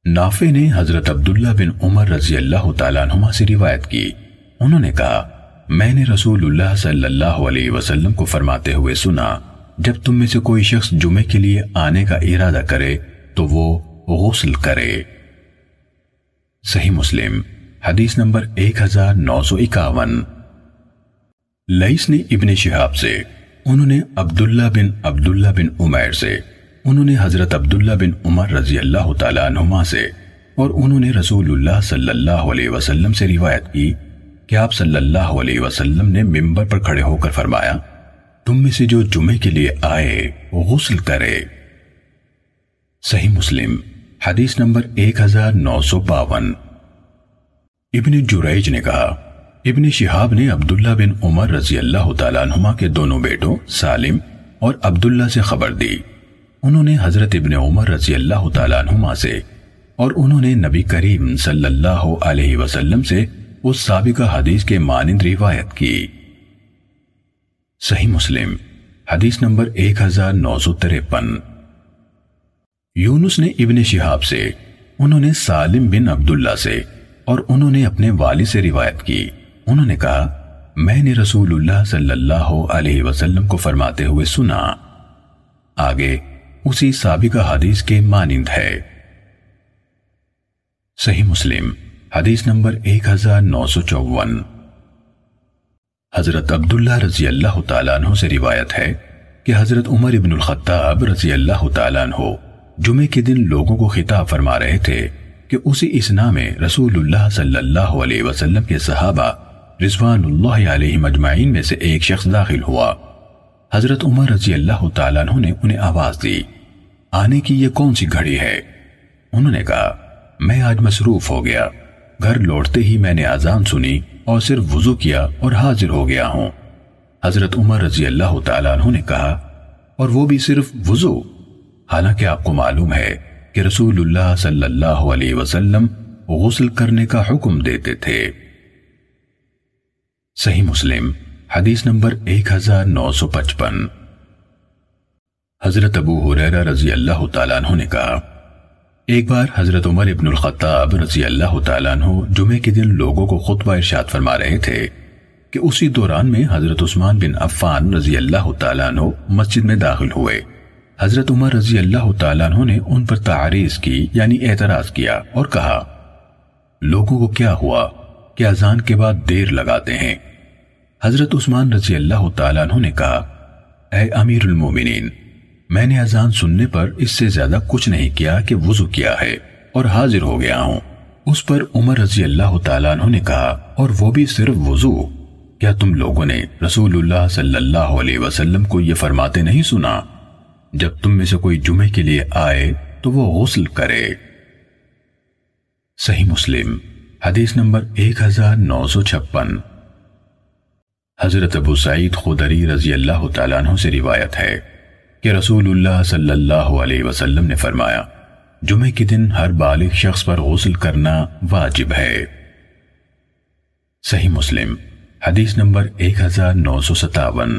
نافع نے حضرت عبداللہ بن عمر رضی اللہ تعالیٰ عنہما سے روایت کی، انہوں نے کہا میں نے رسول اللہ صلی اللہ علیہ وسلم کو فرماتے ہوئے سنا، جب تم میں سے کوئی شخص جمعے کے لیے آنے کا ارادہ کرے تو وہ غسل کرے۔ صحیح مسلم حدیث نمبر 1951۔ لیث نے ابن شہاب سے، انہوں نے عبداللہ بن عمیر سے، انہوں نے حضرت عبداللہ بن عمر رضی اللہ تعالیٰ عنہما سے، اور انہوں نے رسول اللہ صلی اللہ علیہ وسلم سے روایت کی کہ آپ صلی اللہ علیہ وسلم نے منبر پر کھڑے ہو کر فرمایا، تم میں سے جو جمعے کے لیے آئے وہ غسل کرے۔ صحیح مسلم حدیث نمبر 1952۔ ابن جریج نے کہا ابن شہاب نے عبداللہ بن عمر رضی اللہ تعالیٰ عنہما کے دونوں بیٹوں سالم اور عبداللہ سے خبر دی، انہوں نے حضرت ابن عمر رضی اللہ تعالیٰ عنہما سے، اور انہوں نے نبی کریم صلی اللہ علیہ وسلم سے اس سابقہ حدیث کے مانند روایت کی۔ صحیح مسلم حدیث نمبر 1953۔ یونس نے ابن شہاب سے، انہوں نے سالم بن عبداللہ سے، اور انہوں نے اپنے والد سے روایت کی، انہوں نے کہا میں نے رسول اللہ صلی اللہ علیہ وسلم کو فرماتے ہوئے سنا۔ آگے اسی سابقہ حدیث کے مانند ہے۔ صحیح مسلم حدیث نمبر 1954۔ حضرت عبداللہ رضی اللہ تعالیٰ عنہ سے روایت ہے کہ حضرت عمر ابن الخطاب رضی اللہ تعالیٰ عنہ جمعے کے دن لوگوں کو خطاب فرما رہے تھے کہ اسی اثنا میں رسول اللہ صلی اللہ علیہ وسلم کے صحابہ رضوان اللہ علیہ مجمعین میں سے ایک شخص داخل ہوا۔ حضرت عمر رضی اللہ تعالیٰ عنہ نے انہیں آواز دی، آنے کی یہ کون سی گھڑی ہے؟ انہوں نے کہا میں آج مصروف ہو گیا، گھر لوٹتے ہی میں نے اذان سنی اور صرف وضو کیا اور حاضر ہو گیا ہوں۔ حضرت عمر رضی اللہ تعالیٰ عنہ نے کہا اور وہ بھی صرف وضو؟ حالانکہ آپ کو معلوم ہے کہ رسول اللہ صلی اللہ علیہ وسلم غسل کرنے کا حکم دیتے تھے۔ صحیح مسلم حدیث نمبر 1955۔ حضرت ابو ہریرہ رضی اللہ تعالیٰ عنہ نے کہا ایک بار حضرت عمر ابن الخطاب رضی اللہ تعالیٰ عنہ جمعے کے دن لوگوں کو خطبہ ارشاد فرما رہے تھے کہ اسی دوران میں حضرت عثمان بن عفان رضی اللہ تعالیٰ عنہ مسجد میں داخل ہوئے۔ حضرت عمر رضی اللہ تعالیٰ عنہ نے ان پر تعریض کی یعنی اعتراض کیا اور کہا لوگوں کو کیا ہوا کہ اذان کے بعد دیر لگاتے ہیں؟ حضرت عثمان رضی اللہ تعالیٰ عنہ نے کہا اے امیر المومنین، میں نے اذان سننے پر اس سے زیادہ کچھ نہیں کیا کہ وضو کیا ہے اور حاضر ہو گیا ہوں۔ اس پر عمر رضی اللہ تعالیٰ عنہ نے کہا اور وہ بھی صرف وضو؟ کیا تم لوگوں نے رسول اللہ صلی اللہ علیہ وسلم کو یہ فرماتے نہیں سنا جب تم میں سے کوئی جمعے کے لیے آئے تو وہ غسل کرے؟ صحیح مسلم حدیث نمبر 1956۔ حضرت ابو سعید خدری رضی اللہ تعالیٰ عنہ سے روایت ہے کہ رسول اللہ صلی اللہ علیہ وسلم نے فرمایا جمعے کے دن ہر بالغ شخص پر غسل کرنا واجب ہے۔ صحیح مسلم حدیث نمبر 1957۔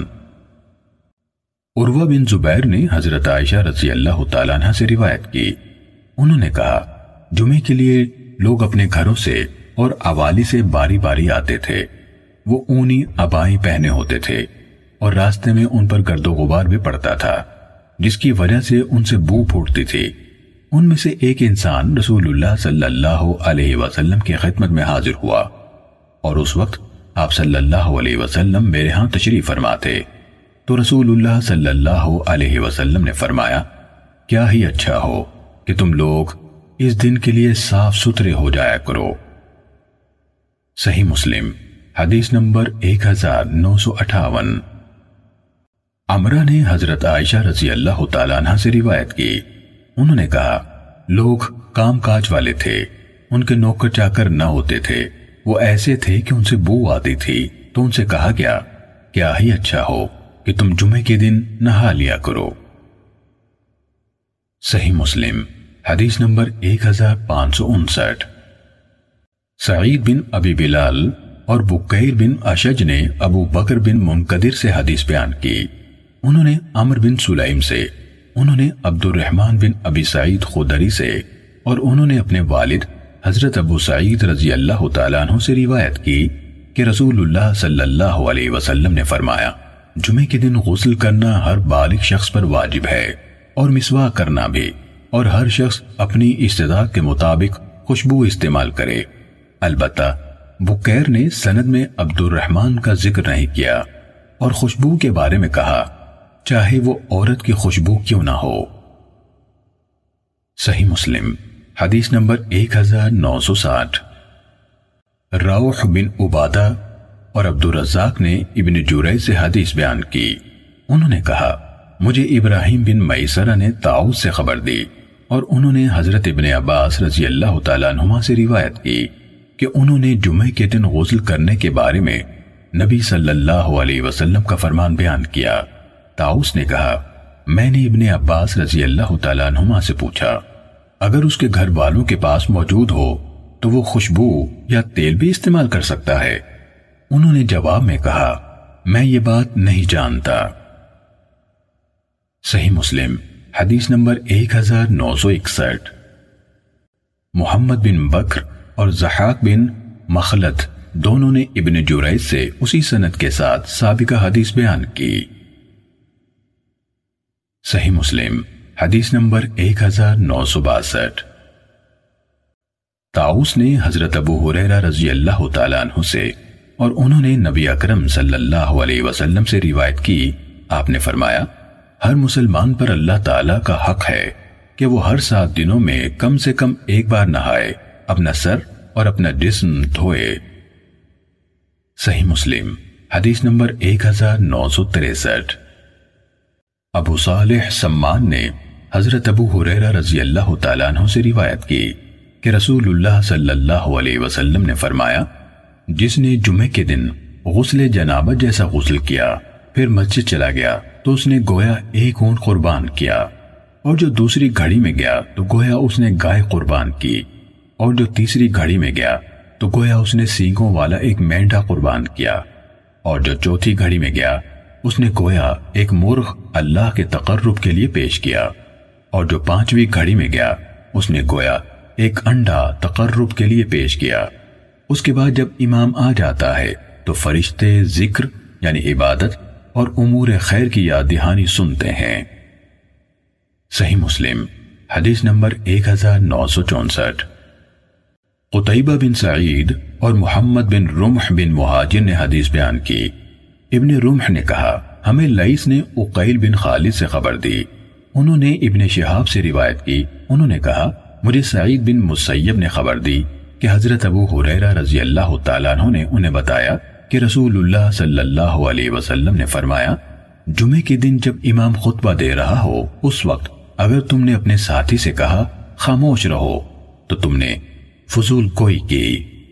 عروہ بن زبیر نے حضرت عائشہ رضی اللہ تعالیٰ عنہ سے روایت کی، انہوں نے کہا جمعے کے لیے لوگ اپنے گھروں سے اور اوالی سے باری باری آتے تھے، وہ اونی عبائیں پہنے ہوتے تھے اور راستے میں ان پر گرد و غبار بھی پڑتا تھا جس کی وجہ سے ان سے بو پھوٹتی تھی۔ ان میں سے ایک انسان رسول اللہ صلی اللہ علیہ وسلم کی خدمت میں حاضر ہوا اور اس وقت آپ صلی اللہ علیہ وسلم میرے ہاں تشریف فرما تھے، تو رسول اللہ صلی اللہ علیہ وسلم نے فرمایا کیا ہی اچھا ہو کہ تم لوگ اس دن کے لیے صاف ستھرے ہو جایا کرو۔ صحیح مسلم حدیث نمبر 1958۔ عمرہ نے حضرت عائشہ رضی اللہ تعالیٰ عنہ سے روایت کی، انہوں نے کہا لوگ کام کاج والے تھے، ان کے نوکر چاکر نہ ہوتے تھے، وہ ایسے تھے کہ ان سے بو آتی تھی، تو ان سے کہا گیا کیا ہی اچھا ہو کہ تم جمعے کے دن نہا لیا کرو۔ صحیح مسلم حدیث نمبر 1559۔ سعید بن ابی بلال اور بکیر بن اشج نے ابو بکر بن منقدر سے حدیث بیان کی، انہوں نے عمر بن سلیم سے، انہوں نے عبد الرحمن بن ابی سعید خدری سے، اور انہوں نے اپنے والد حضرت ابو سعید رضی اللہ تعالیٰ عنہ سے روایت کی کہ رسول اللہ صلی اللہ علیہ وسلم نے فرمایا، جمعے کے دن غسل کرنا ہر بالغ شخص پر واجب ہے، اور مسواک کرنا بھی، اور ہر شخص اپنی استطاعت کے مطابق خوشبو استعمال کرے۔ البتہ بکیر نے سند میں عبد الرحمن کا ذکر نہیں کیا، اور خوشبو کے بارے میں کہا چاہے وہ عورت کی خوشبو کیوں نہ ہو۔ صحیح مسلم حدیث نمبر 1960۔ روح بن عبادہ اور عبد الرزاق نے ابن جریج سے حدیث بیان کی۔ انہوں نے کہا مجھے ابراہیم بن میسرہ نے طاؤس سے خبر دی، اور انہوں نے حضرت ابن عباس رضی اللہ تعالیٰ عنہما سے روایت کی کہ انہوں نے جمعے کے دن غسل کرنے کے بارے میں نبی صلی اللہ علیہ وسلم کا فرمان بیان کیا۔ طاؤس نے کہا میں نے ابن عباس رضی اللہ تعالیٰ عنہما سے پوچھا اگر اس کے گھر والوں کے پاس موجود ہو تو وہ خوشبو یا تیل بھی استعمال کر سکتا ہے؟ انہوں نے جواب میں کہا میں یہ بات نہیں جانتا۔ صحیح مسلم حدیث نمبر 1961۔ محمد بن بکر اور ضحاک بن مخلد دونوں نے ابن جریج سے اسی سند کے ساتھ سابقہ حدیث بیان کی۔ صحیح مسلم حدیث نمبر 1962۔ طاؤس نے حضرت ابو ہریرہ رضی اللہ تعالیٰ عنہ سے اور انہوں نے نبی اکرم صلی اللہ علیہ وسلم سے روایت کی، آپ نے فرمایا ہر مسلمان پر اللہ تعالیٰ کا حق ہے کہ وہ ہر 7 دنوں میں کم سے کم ایک بار نہائے، اپنا سر اور اپنا جسم دھوئے۔ صحیح مسلم حدیث نمبر 1963۔ ابو صالح سمان نے حضرت ابو ہریرہ رضی اللہ تعالیٰ عنہ سے روایت کی کہ رسول اللہ صلی اللہ علیہ وسلم نے فرمایا جس نے جمعے کے دن غسل جنابت جیسا غسل کیا پھر مسجد چلا گیا تو اس نے گویا ایک اونٹ قربان کیا، اور جو دوسری گھڑی میں گیا تو گویا اس نے گائے قربان کی، اور جو تیسری گھڑی میں گیا تو گویا اس نے سینگوں والا ایک مینڈھا قربان کیا، اور جو چوتھی گھڑی میں گیا اس نے گویا ایک مرغ اللہ کے تقرب کے لیے پیش کیا، اور جو 5ویں گھڑی میں گیا اس نے گویا ایک انڈا تقرب کے لیے پیش کیا۔ اس کے بعد جب امام آ جاتا ہے تو فرشتے ذکر یعنی عبادت اور امور خیر کی یاد دہانی سنتے ہیں۔ صحیح مسلم حدیث نمبر 1964۔ قتیبہ بن سعید اور محمد بن رمح بن مہاجر نے حدیث بیان کی۔ ابن رمح نے کہا ہمیں لیث نے عقیل بن خالد سے خبر دی، انہوں نے ابن شہاب سے روایت کی، انہوں نے کہا مجھے سعید بن مسیب نے خبر دی کہ حضرت ابو ہریرہ رضی اللہ تعالیٰ عنہ نے انہیں بتایا کہ رسول اللہ صلی اللہ علیہ وسلم نے فرمایا جمعے کے دن جب امام خطبہ دے رہا ہو اس وقت اگر تم نے اپنے ساتھی سے کہا خاموش رہو تو تم نے فضول گوئی کی۔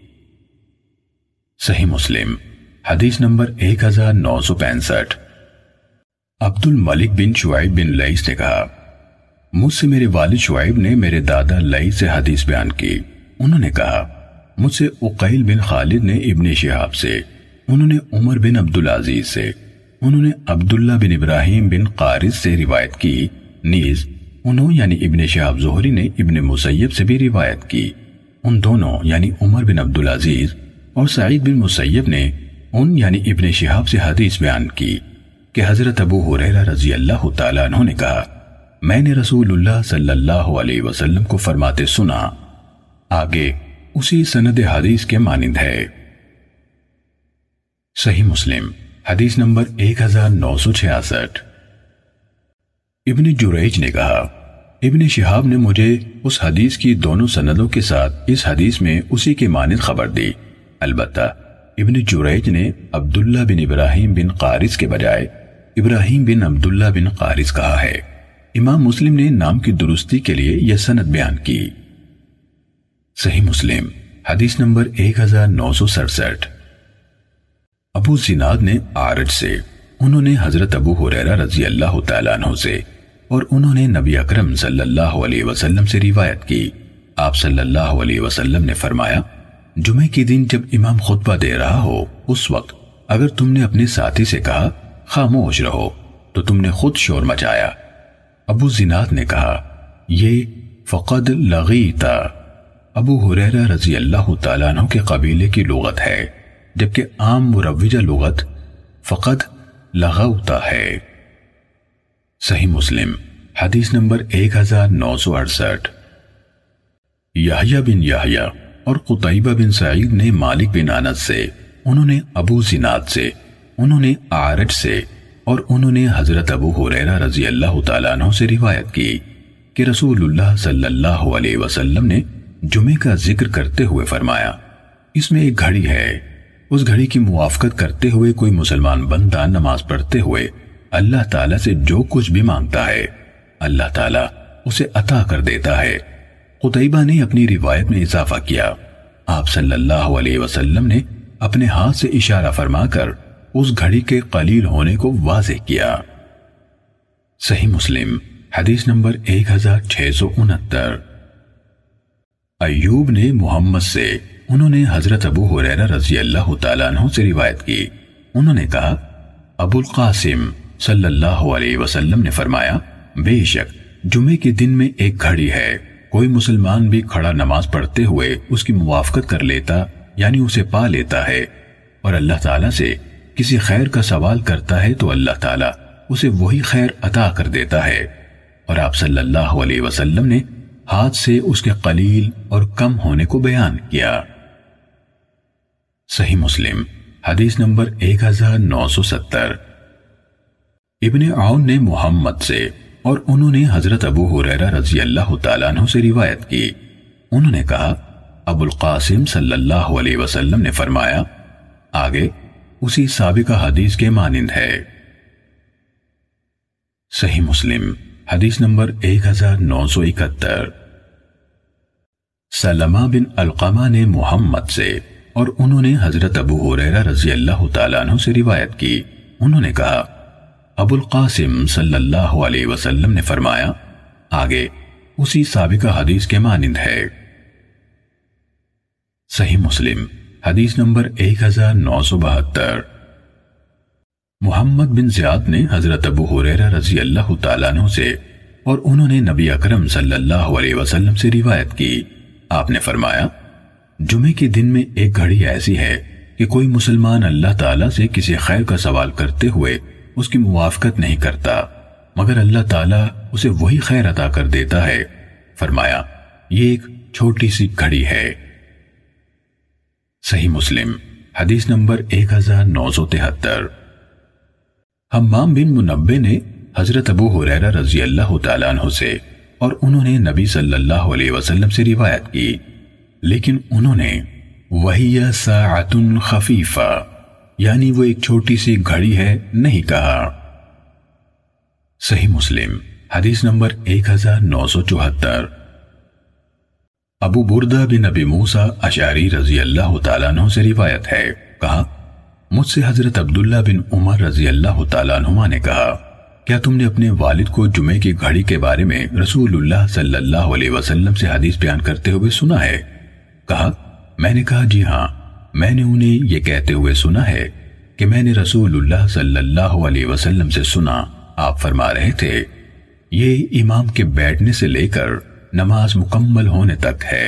صحیح مسلم حدیث نمبر 1965۔ عبد الملک بن شعیب بن لیث نے کہا مجھ سے میرے والد شعیب نے میرے دادا لیث سے حدیث بیان کی، انہوں نے کہا مجھ سے عقیل بن خالد نے ابن شہاب سے، انہوں نے عمر بن عبدالعزیز سے، انہوں نے عبداللہ بن ابراہیم بن قارث سے روایت کی، نیز انہوں یعنی ابن شہاب زہری نے ابن مسیب سے بھی روایت کی، ان دونوں یعنی عمر بن عبدالعزیز اور سعید بن مسیب نے ان یعنی ابن شہاب سے حدیث بیان کی کہ حضرت ابو ہریرہ رضی اللہ تعالیٰ عنہ نے کہا میں نے رسول اللہ صلی اللہ علیہ وسلم کو فرماتے سنا، آگے اسی سند حدیث کے مانند ہے۔ صحیح مسلم حدیث نمبر 1966۔ ابن جریج نے کہا ابن شہاب نے مجھے اس حدیث کی دونوں سندوں کے ساتھ اس حدیث میں اسی کے مانند خبر دی، البتہ ابن جریج نے عبداللہ بن ابراہیم بن قارث کے بجائے ابراہیم بن عبداللہ بن قارث کہا ہے۔ امام مسلم نے نام کی درستی کے لیے یہ سند بیان کی۔ صحیح مسلم حدیث نمبر 1967۔ ابو زناد نے اعرج سے، انہوں نے حضرت ابو ہریرہ رضی اللہ تعالیٰ عنہ سے اور انہوں نے نبی اکرم صلی اللہ علیہ وسلم سے روایت کی، آپ صلی اللہ علیہ وسلم نے فرمایا جمعے کے دن جب امام خطبہ دے رہا ہو اس وقت اگر تم نے اپنے ساتھی سے کہا خاموش رہو تو تم نے خود شور مچایا۔ ابو زناد نے کہا یہ فقد لغیت ابو ہریرہ رضی اللہ تعالیٰ عنہ کے قبیلے کی لغت ہے، جبکہ عام مروجہ لغت فقد لغوت ہے۔ صحیح مسلم حدیث نمبر 1968۔ یحییٰ بن یحییٰ اور قتیبہ بن سعید نے مالک بن انس سے، انہوں نے ابو زناد سے، انہوں نے اعرج سے، اور انہوں نے حضرت ابو ہریرہ رضی اللہ تعالیٰ عنہ سے روایت کی کہ رسول اللہ صلی اللہ علیہ وسلم نے جمعے کا ذکر کرتے ہوئے فرمایا، اس میں ایک گھڑی ہے، اس گھڑی کی موافقت کرتے ہوئے کوئی مسلمان بندہ نماز پڑھتے ہوئے اللہ تعالیٰ سے جو کچھ بھی مانگتا ہے اللہ تعالیٰ اسے عطا کر دیتا ہے۔ قتیبہ نے اپنی روایت میں اضافہ کیا، آپ صلی اللہ علیہ وسلم نے اپنے ہاتھ سے اشارہ فرما کر اس گھڑی کے قلیل ہونے کو واضح کیا۔ صحیح مسلم حدیث نمبر 1669۔ ایوب نے محمد سے، انہوں نے حضرت ابو ہریرہ رضی اللہ تعالیٰ عنہ سے روایت کی، انہوں نے کہا ابو القاسم صلی اللہ علیہ وسلم نے فرمایا، بے شک جمعے کے دن میں ایک گھڑی ہے، کوئی مسلمان بھی کھڑا نماز پڑھتے ہوئے اس کی موافقت کر لیتا یعنی اسے پا لیتا ہے اور اللہ تعالیٰ سے کسی خیر کا سوال کرتا ہے تو اللہ تعالیٰ اسے وہی خیر عطا کر دیتا ہے، اور آپ صلی اللہ علیہ وسلم نے ہاتھ سے اس کے قلیل اور کم ہونے کو بیان کیا۔ صحیح مسلم حدیث نمبر 1970۔ ابن عون نے محمد سے، اور انہوں نے حضرت ابو ہریرہ رضی اللہ تعالیٰ عنہ سے روایت کی، انہوں نے کہا ابو القاسم صلی اللہ علیہ وسلم نے فرمایا، آگے اسی سابقہ حدیث کے مانند ہے۔ صحیح مسلم حدیث نمبر 1971۔ سلمہ بن علقمہ نے محمد سے، اور انہوں نے حضرت ابو ہریرہ رضی اللہ تعالیٰ عنہ سے روایت کی، انہوں نے کہا ابو القاسم صلی اللہ علیہ وسلم نے فرمایا، آگے اسی سابقہ حدیث کے مانند ہے۔ صحیح مسلم حدیث نمبر 1972۔ محمد بن زیاد نے حضرت ابو ہریرہ رضی اللہ تعالیٰ عنہ سے، اور انہوں نے نبی اکرم صلی اللہ علیہ وسلم سے روایت کی، آپ نے فرمایا، جمعے کے دن میں ایک گھڑی ایسی ہے کہ کوئی مسلمان اللہ تعالیٰ سے کسی خیر کا سوال کرتے ہوئے اس کی موافقت نہیں کرتا مگر اللہ تعالیٰ اسے وہی خیر عطا کر دیتا ہے، فرمایا یہ ایک چھوٹی سی گھڑی ہے۔ صحیح مسلم حدیث نمبر 1973۔ حمام بن منبہ نے حضرت ابو ہریرہ رضی اللہ تعالیٰ عنہ سے، اور انہوں نے نبی صلی اللہ علیہ وسلم سے روایت کی، لیکن انہوں نے وَهِيَ سَاعَةٌ خَفِيفَةٌ یعنی وہ ایک چھوٹی سی گھڑی ہے نہیں کہا۔ صحیح مسلم حدیث نمبر 1974۔ ابو بردہ بن ابی موسیٰ اشعری رضی اللہ تعالیٰ عنہ سے روایت ہے، کہا مجھ سے حضرت عبداللہ بن عمر رضی اللہ تعالیٰ عنہما نے کہا، کیا تم نے اپنے والد کو جمعے کی گھڑی کے بارے میں رسول اللہ صلی اللہ علیہ وسلم سے حدیث بیان کرتے ہوئے سنا ہے؟ کہا میں نے کہا جی ہاں، میں نے انہیں یہ کہتے ہوئے سنا ہے کہ میں نے رسول اللہ صلی اللہ علیہ وسلم سے سنا، آپ فرما رہے تھے یہ امام کے بیٹھنے سے لے کر نماز مکمل ہونے تک ہے۔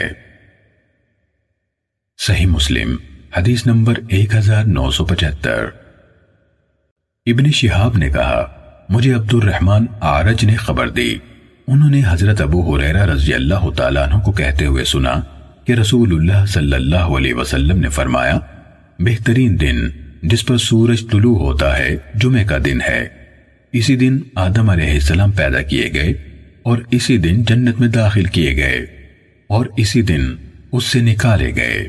صحیح مسلم حدیث نمبر 1975۔ ابن شہاب نے کہا مجھے عبد الرحمن اعرج نے خبر دی، انہوں نے حضرت ابو ہریرہ رضی اللہ تعالیٰ عنہ کو کہتے ہوئے سنا کہ رسول اللہ صلی اللہ علیہ وسلم نے فرمایا، بہترین دن جس پر سورج طلوع ہوتا ہے جمعے کا دن ہے، اسی دن آدم علیہ السلام پیدا کیے گئے، اور اسی دن جنت میں داخل کیے گئے، اور اسی دن اس سے نکالے گئے۔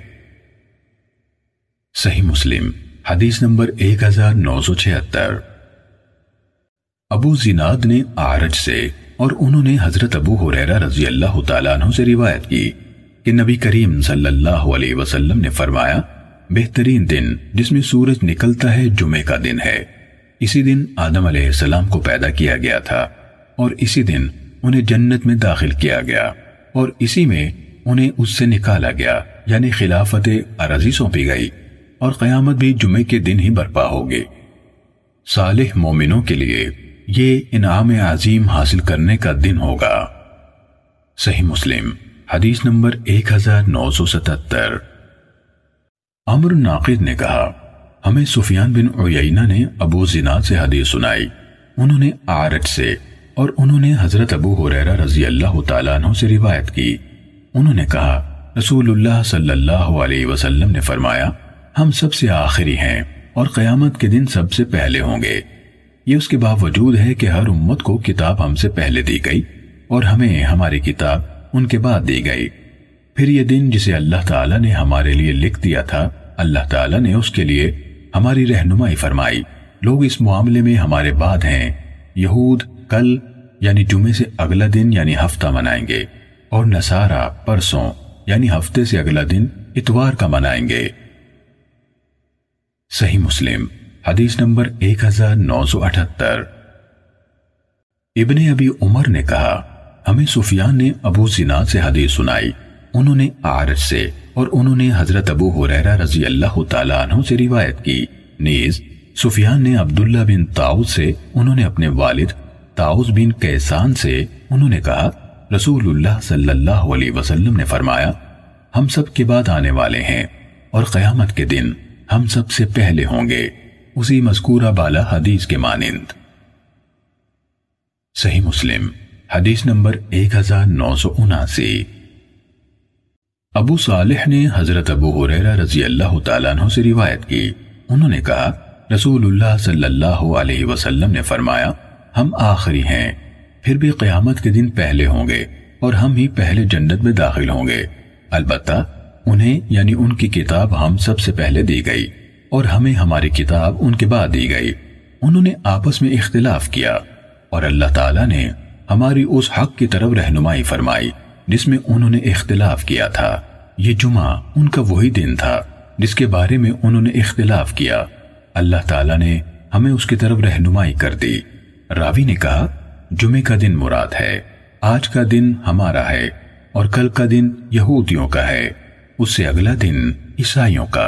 صحیح مسلم حدیث نمبر 1976۔ ابو زناد نے اعرج سے، اور انہوں نے حضرت ابو ہریرہ رضی اللہ تعالیٰ عنہ سے روایت کی کہ نبی کریم صلی اللہ علیہ وسلم نے فرمایا، بہترین دن جس میں سورج نکلتا ہے جمعے کا دن ہے، اسی دن آدم علیہ السلام کو پیدا کیا گیا تھا، اور اسی دن انہیں جنت میں داخل کیا گیا، اور اسی میں انہیں اس سے نکالا گیا، یعنی خلافت ارضی سونپی گئی، اور قیامت بھی جمعے کے دن ہی برپا ہوگی۔ صالح مومنوں کے لیے یہ انعام عظیم حاصل کرنے کا دن ہوگا۔ صحیح مسلم حدیث نمبر 1977۔ عمر ناقد نے کہا ہمیں سفیان بن عیینہ نے ابو زناد سے حدیث سنائی، انہوں نے اعرج سے، اور انہوں نے حضرت ابو ہریرہ رضی اللہ تعالیٰ عنہ سے روایت کی۔ انہوں نے کہا رسول اللہ صلی اللہ علیہ وسلم نے فرمایا ہم سب سے آخری ہیں اور قیامت کے دن سب سے پہلے ہوں گے۔ یہ اس کے باوجود ہے کہ ہر امت کو کتاب ہم سے پہلے دی گئی اور ہمیں ہماری کتاب ان کے بعد دی گئی۔ پھر یہ دن جسے اللہ تعالیٰ نے ہمارے لیے لکھ دیا تھا، اللہ تعالیٰ نے اس کے لیے ہماری رہنمائی فرمائی۔ لوگ اس معاملے میں ہمارے بعد ہیں۔ یہود کل یعنی جمعے سے اگلا دن یعنی ہفتہ منائیں گے، اور نصارہ پرسوں یعنی ہفتے سے اگلا دن اتوار کا منائیں گے۔ صحیح مسلم حدیث نمبر 1978۔ ابن ابی عمر نے کہا ہمیں سفیان نے ابو زناد سے حدیث سنائی، انہوں نے اعرج سے، اور انہوں نے حضرت ابو ہریرہ رضی اللہ تعالیٰ عنہ سے روایت کی۔ نیز سفیان نے عبداللہ بن طاؤس سے، انہوں نے اپنے والد طاؤس بن کیسان سے، انہوں نے کہا رسول اللہ صلی اللہ علیہ وسلم نے فرمایا ہم سب کے بعد آنے والے ہیں اور قیامت کے دن ہم سب سے پہلے ہوں گے، اسی مذکورہ بالا حدیث کے مانند۔ صحیح مسلم حدیث نمبر 1979۔ ابو صالح نے حضرت ابو ہریرہ رضی اللہ تعالیٰ عنہ سے روایت کی، انہوں نے کہا رسول اللہ صلی اللہ علیہ وسلم نے فرمایا ہم آخری ہیں، پھر بھی قیامت کے دن پہلے ہوں گے اور ہم ہی پہلے جنت میں داخل ہوں گے، البتہ انہیں یعنی ان کی کتاب ہم سب سے پہلے دی گئی اور ہمیں ہماری کتاب ان کے بعد دی گئی۔ انہوں نے آپس میں اختلاف کیا اور اللہ تعالیٰ نے ہماری اس حق کی طرف رہنمائی فرمائی جس میں انہوں نے اختلاف کیا تھا۔ یہ جمعہ ان کا وہی دن تھا جس کے بارے میں انہوں نے اختلاف کیا، اللہ تعالیٰ نے ہمیں اس کی طرف رہنمائی کر دی۔ راوی نے کہا جمعے کا دن مراد ہے، آج کا دن ہمارا ہے اور کل کا دن یہودیوں کا ہے، اس سے اگلا دن عیسائیوں کا۔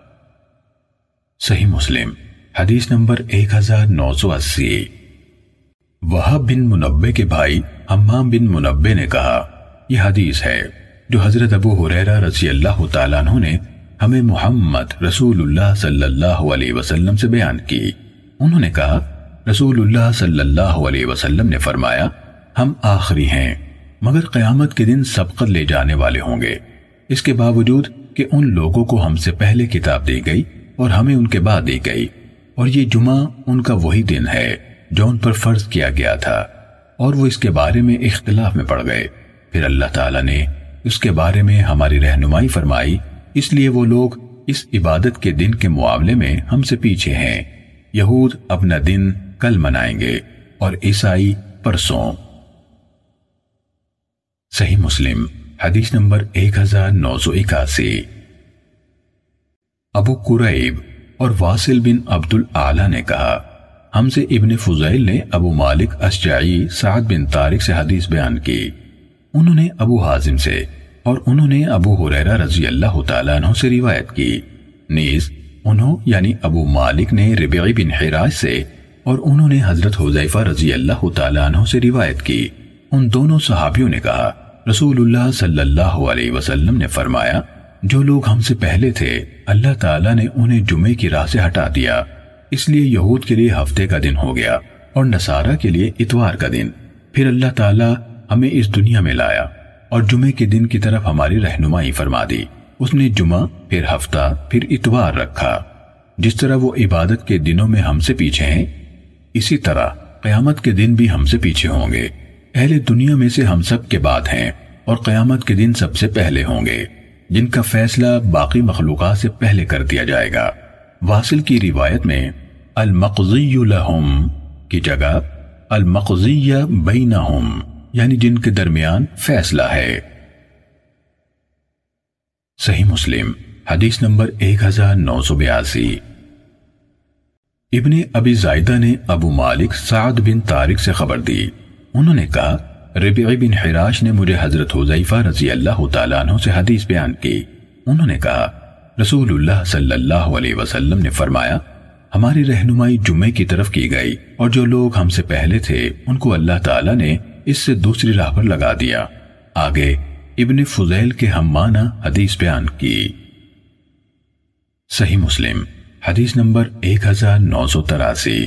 صحیح مسلم حدیث نمبر 1980۔ وہب بن منبع کے بھائی حمام بن منبع نے کہا یہ حدیث ہے جو حضرت ابو ہریرہ رضی اللہ تعالیٰ عنہ نے ہمیں محمد رسول اللہ صلی اللہ علیہ وسلم سے بیان کی۔ انہوں نے کہا رسول اللہ صلی اللہ علیہ وسلم نے فرمایا ہم آخری ہیں مگر قیامت کے دن سبقت لے جانے والے ہوں گے، اس کے باوجود کہ ان لوگوں کو ہم سے پہلے کتاب دی گئی اور ہمیں ان کے بعد دی گئی، اور یہ جمعہ ان کا وہی دن ہے جو ان پر فرض کیا گیا تھا، اور وہ اس کے بارے میں اختلاف میں پڑ گئے۔ پھر اللہ تعالیٰ نے اس کے بارے میں ہماری رہنمائی فرمائی، اس لیے وہ لوگ اس عبادت کے دن کے معاملے میں ہم سے پیچھے ہیں۔ یہود اپنا دن کل منائیں گے اور عیسائی پرسوں۔ صحیح مسلم حدیث نمبر 1981۔ ابو قریب اور واصل بن عبد الاعلی نے کہا ہم سے ابن فضیل نے ابو مالک اشجعی سعد بن طارق سے حدیث بیان کی، انہوں نے ابو حازم سے، اور انہوں نے ابو ہریرہ رضی اللہ تعالیٰ عنہ سے روایت کی۔ نیز انہوں یعنی ابو مالک نے ربیعی بن حراش سے، اور انہوں نے حضرت حذیفہ رضی اللہ تعالیٰ عنہ سے روایت کی۔ ان دونوں صحابیوں نے کہا رسول اللہ صلی اللہ علیہ وسلم نے فرمایا جو لوگ ہم سے پہلے تھے اللہ تعالیٰ نے انہیں جمعے کی راہ سے ہٹا دیا، اس لیے یہود کے لیے ہفتے کا دن ہو گیا اور نصارہ کے لیے اتوار کا دن۔ پھر اللہ تعالیٰ ہمیں اس دنیا میں لایا اور جمعے کے دن کی طرف ہماری رہنمائی فرما دی، اس نے جمعہ پھر ہفتہ پھر اتوار رکھا۔ جس طرح وہ عبادت کے دنوں میں ہم سے پیچھے ہیں، اسی طرح قیامت کے دن بھی ہم سے پیچھے ہوں گے۔ اہل دنیا میں سے ہم سب کے بعد ہیں اور قیامت کے دن سب سے پہلے ہوں گے، جن کا فیصلہ باقی مخلوقات سے پہلے کر دیا جائے گا۔ واصل کی روایت میں المقضی لہم کی جگہ المقضی بینہم یعنی جن کے درمیان فیصلہ ہے۔ صحیح مسلم حدیث نمبر 1982۔ ابن ابی زائدہ نے ابو مالک سعد بن طارق سے خبر دی، انہوں نے کہا ربیعی بن حراش نے مجھے حضرت حذیفہ رضی اللہ تعالیٰ عنہ سے حدیث بیان کی، انہوں نے کہا رسول اللہ صلی اللہ علیہ وسلم نے فرمایا ہماری رہنمائی جمعے کی طرف کی گئی اور جو لوگ ہم سے پہلے تھے ان کو اللہ تعالیٰ نے اس سے دوسری راہ پر لگا دیا۔ آگے ابن فضیل کے ہمانہ حدیث بیان کی۔ صحیح مسلم حدیث نمبر 1983۔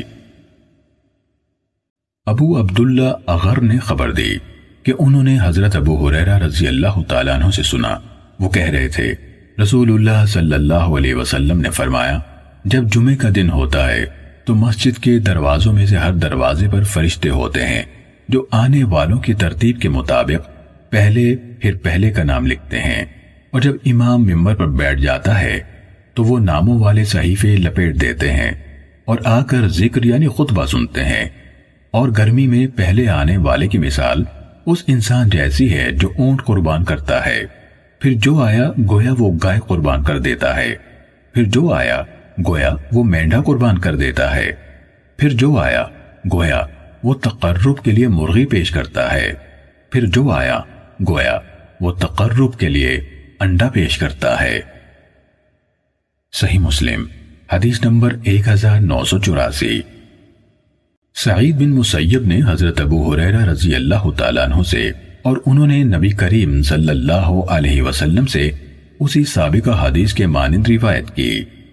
ابو عبداللہ اغر نے خبر دی کہ انہوں نے حضرت ابو ہریرہ رضی اللہ تعالیٰ عنہ سے سنا، وہ کہہ رہے تھے رسول اللہ صلی اللہ علیہ وسلم نے فرمایا، جب جمعے کا دن ہوتا ہے تو مسجد کے دروازوں میں سے ہر دروازے پر فرشتے ہوتے ہیں جو آنے والوں کی ترتیب کے مطابق پہلے کا نام لکھتے ہیں، اور جب امام ممبر پر بیٹھ جاتا ہے تو وہ ناموں والے صحیفے لپیٹ دیتے ہیں اور آ کر ذکر یعنی خطبہ سنتے ہیں، اور گرمی میں پہلے آنے والے کی مثال اس انسان جیسی ہے جو اونٹ قربان کرتا ہے، پھر جو آیا گویا وہ گائے قربان کر دیتا ہے، پھر جو آیا گویا وہ مینڈھا قربان کر دیتا ہے، پھر جو آیا گویا وہ تقرب کے لیے مرغی پیش کرتا ہے، پھر جو آیا گویا وہ تقرب کے لیے انڈا پیش کرتا ہے۔ صحیح مسلم حدیث نمبر 1984۔ سعید بن مسیب نے حضرت ابو ہریرہ رضی اللہ تعالیٰ عنہ سے اور انہوں نے نبی کریم صلی اللہ علیہ وسلم سے اسی سابقہ حدیث کے مانند روایت کی۔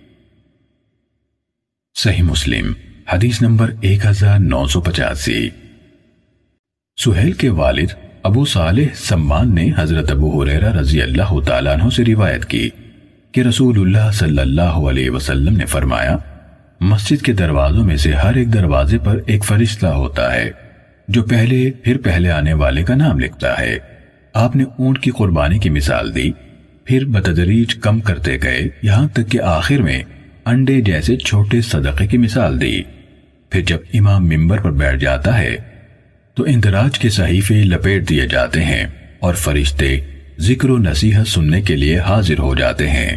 صحیح مسلم حدیث نمبر 1985۔ سہیل کے والد ابو صالح سمان نے حضرت ابو ہریرہ رضی اللہ تعالیٰ عنہ سے روایت کی کہ رسول اللہ صلی اللہ علیہ وسلم نے فرمایا، مسجد کے دروازوں میں سے ہر ایک دروازے پر ایک فرشتہ ہوتا ہے جو پہلے آنے والے کا نام لکھتا ہے۔ آپ نے اونٹ کی قربانی کی مثال دی، پھر بتدریج کم کرتے گئے یہاں تک کہ آخر میں انڈے جیسے چھوٹے صدقے کی مثال دی۔ پھر جب امام ممبر پر بیٹھ جاتا ہے تو اندراج کے صحیفے لپیٹ دیے جاتے ہیں اور فرشتے ذکر و نصیحت سننے کے لیے حاضر ہو جاتے ہیں۔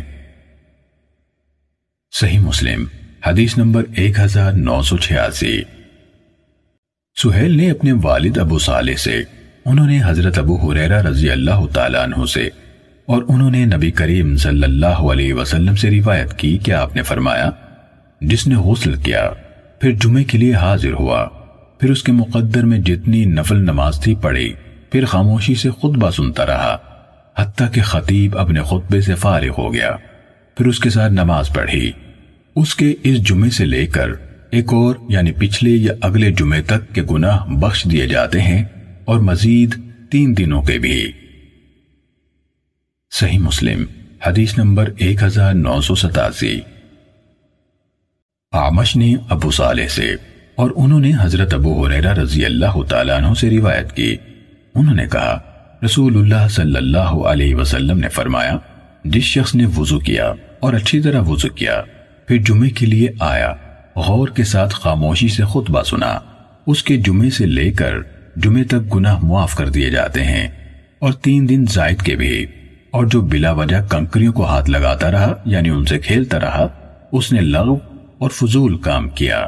صحیح مسلم حدیث نمبر 1986۔ سہیل نے اپنے والد ابو صالح سے، انہوں نے حضرت ابو ہریرہ رضی اللہ تعالیٰ عنہ سے اور انہوں نے نبی کریم صلی اللہ علیہ وسلم سے روایت کی کہ آپ نے فرمایا، جس نے غسل کیا پھر جمعے کے لیے حاضر ہوا، پھر اس کے مقدر میں جتنی نفل نماز تھی پڑھی، پھر خاموشی سے خطبہ سنتا رہا حتیٰ کہ خطیب اپنے خطبے سے فارغ ہو گیا، پھر اس کے ساتھ نماز پڑھی، اس کے اس جمعے سے لے کر ایک اور یعنی پچھلے یا اگلے جمعے تک کے گناہ بخش دیے جاتے ہیں اور مزید 3 دنوں کے بھی۔ صحیح مسلم حدیث نمبر 1987۔ اعمش نے ابو صالح سے اور انہوں نے حضرت ابو ہریرہ رضی اللہ تعالیٰ عنہ سے روایت کی، انہوں نے کہا رسول اللہ صلی اللہ علیہ وسلم نے فرمایا، جس شخص نے وضو کیا اور اچھی طرح وضو کیا پھر جمعے کے لیے آیا، غور کے ساتھ خاموشی سے خطبہ سنا، اس کے جمعے سے لے کر جمعے تک گناہ معاف کر دیے جاتے ہیں اور 3 دن زائد کے بھی، اور جو بلا وجہ کنکریوں کو ہاتھ لگاتا رہا یعنی ان سے کھیلتا رہا، اس نے لغو اور فضول کام کیا۔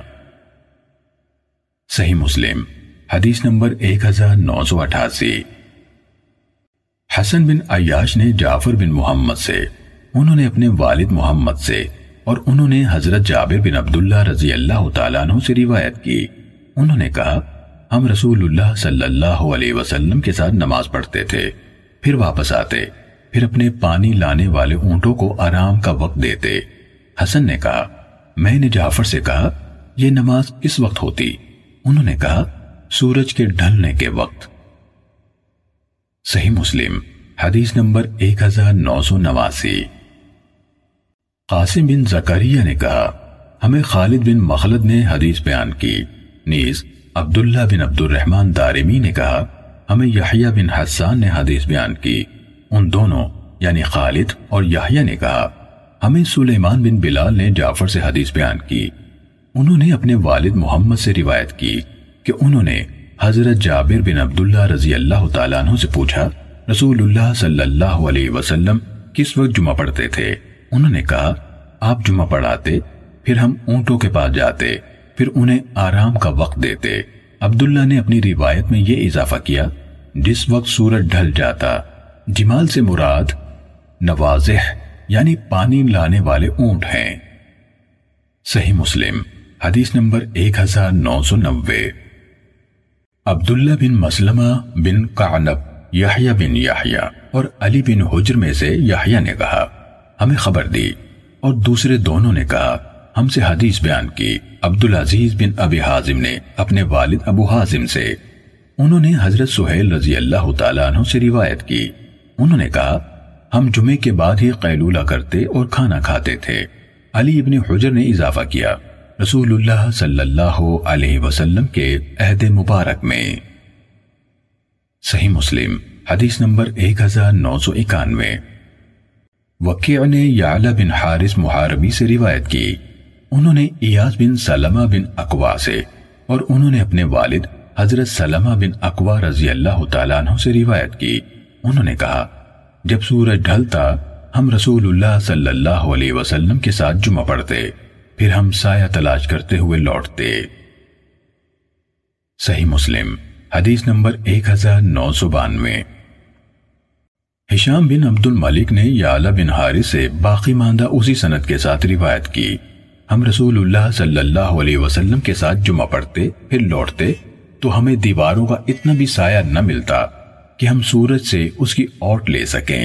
صحیح مسلم حدیث نمبر 1988۔ حسن بن عیاش نے جعفر بن محمد سے، انہوں نے اپنے والد محمد سے اور انہوں نے حضرت جابر بن عبداللہ رضی اللہ تعالیٰ عنہ سے روایت کی، انہوں نے کہا ہم رسول اللہ صلی اللہ علیہ وسلم کے ساتھ نماز پڑھتے تھے، پھر واپس آتے، پھر اپنے پانی لانے والے اونٹوں کو آرام کا وقت دیتے۔ حسن نے کہا میں نے جعفر سے کہا یہ نماز کس وقت ہوتی؟ انہوں نے کہا سورج کے ڈھلنے کے وقت۔ صحیح مسلم حدیث نمبر 1989۔ قاسم بن زکریا نے کہا ہمیں خالد بن مخلد نے حدیث بیان کی، نیز عبداللہ بن عبد الرحمن دارمی نے کہا ہمیں یحییٰ بن حسان نے حدیث بیان کی، ان دونوں یعنی خالد اور یحییٰ نے کہا ہمیں سلیمان بن بلال نے جعفر سے حدیث بیان کی، انہوں نے اپنے والد محمد سے روایت کی کہ انہوں نے حضرت جابر بن عبداللہ رضی اللہ تعالیٰ عنہ سے پوچھا رسول اللہ صلی اللہ علیہ وسلم کس وقت جمعہ پڑھتے تھے؟ انہوں نے کہا آپ جمعہ پڑھاتے، پھر ہم اونٹوں کے پاس جاتے، پھر انہیں آرام کا وقت دیتے۔ عبداللہ نے اپنی روایت میں یہ اضافہ کیا جس وقت سورج ڈھل جاتا۔ جمال سے مراد نوازح یعنی پانی لانے والے اونٹ ہیں۔ صحیح مسلم حدیث نمبر 1990۔ عبداللہ بن مسلمہ بن قعنب یحییٰ بن یحییٰ اور علی بن حجر میں سے یحییٰ نے کہا ہمیں خبر دی، اور دوسرے دونوں نے کہا ہم سے حدیث بیان کی عبدالعزیز بن ابی حازم نے اپنے والد ابو حازم سے، انہوں نے حضرت سہیل رضی اللہ تعالیٰ عنہ سے روایت کی، انہوں نے کہا ہم جمعے کے بعد ہی قیلولہ کرتے اور کھانا کھاتے تھے۔ علی بن حجر نے اضافہ کیا رسول اللہ صلی اللہ علیہ وسلم کے عہد مبارک میں۔ صحیح مسلم حدیث نمبر 1991۔ وکیع نے یعلا بن حارث محاربی سے روایت کی، انہوں نے ایاس بن سلمہ بن اقوا سے، اور انہوں نے اپنے والد حضرت سلمہ بن اقوا رضی اللہ تعالیٰ عنہ سے روایت کی، انہوں نے کہا جب سورج ڈھلتا ہم رسول اللہ صلی اللہ علیہ وسلم کے ساتھ جمعہ پڑھتے، پھر ہم سایہ تلاش کرتے ہوئے لوٹتے۔ صحیح مسلم حدیث نمبر 1992۔ ہشام بن عبد الملک نے یعلا بن حارث سے باقی ماندہ اسی سند کے ساتھ روایت کی، ہم رسول اللہ صلی اللہ علیہ وسلم کے ساتھ جمعہ پڑھتے پھر لوٹتے تو ہمیں دیواروں کا اتنا بھی سایہ نہ ملتا کہ ہم سورج سے اس کی اوٹ لے سکیں۔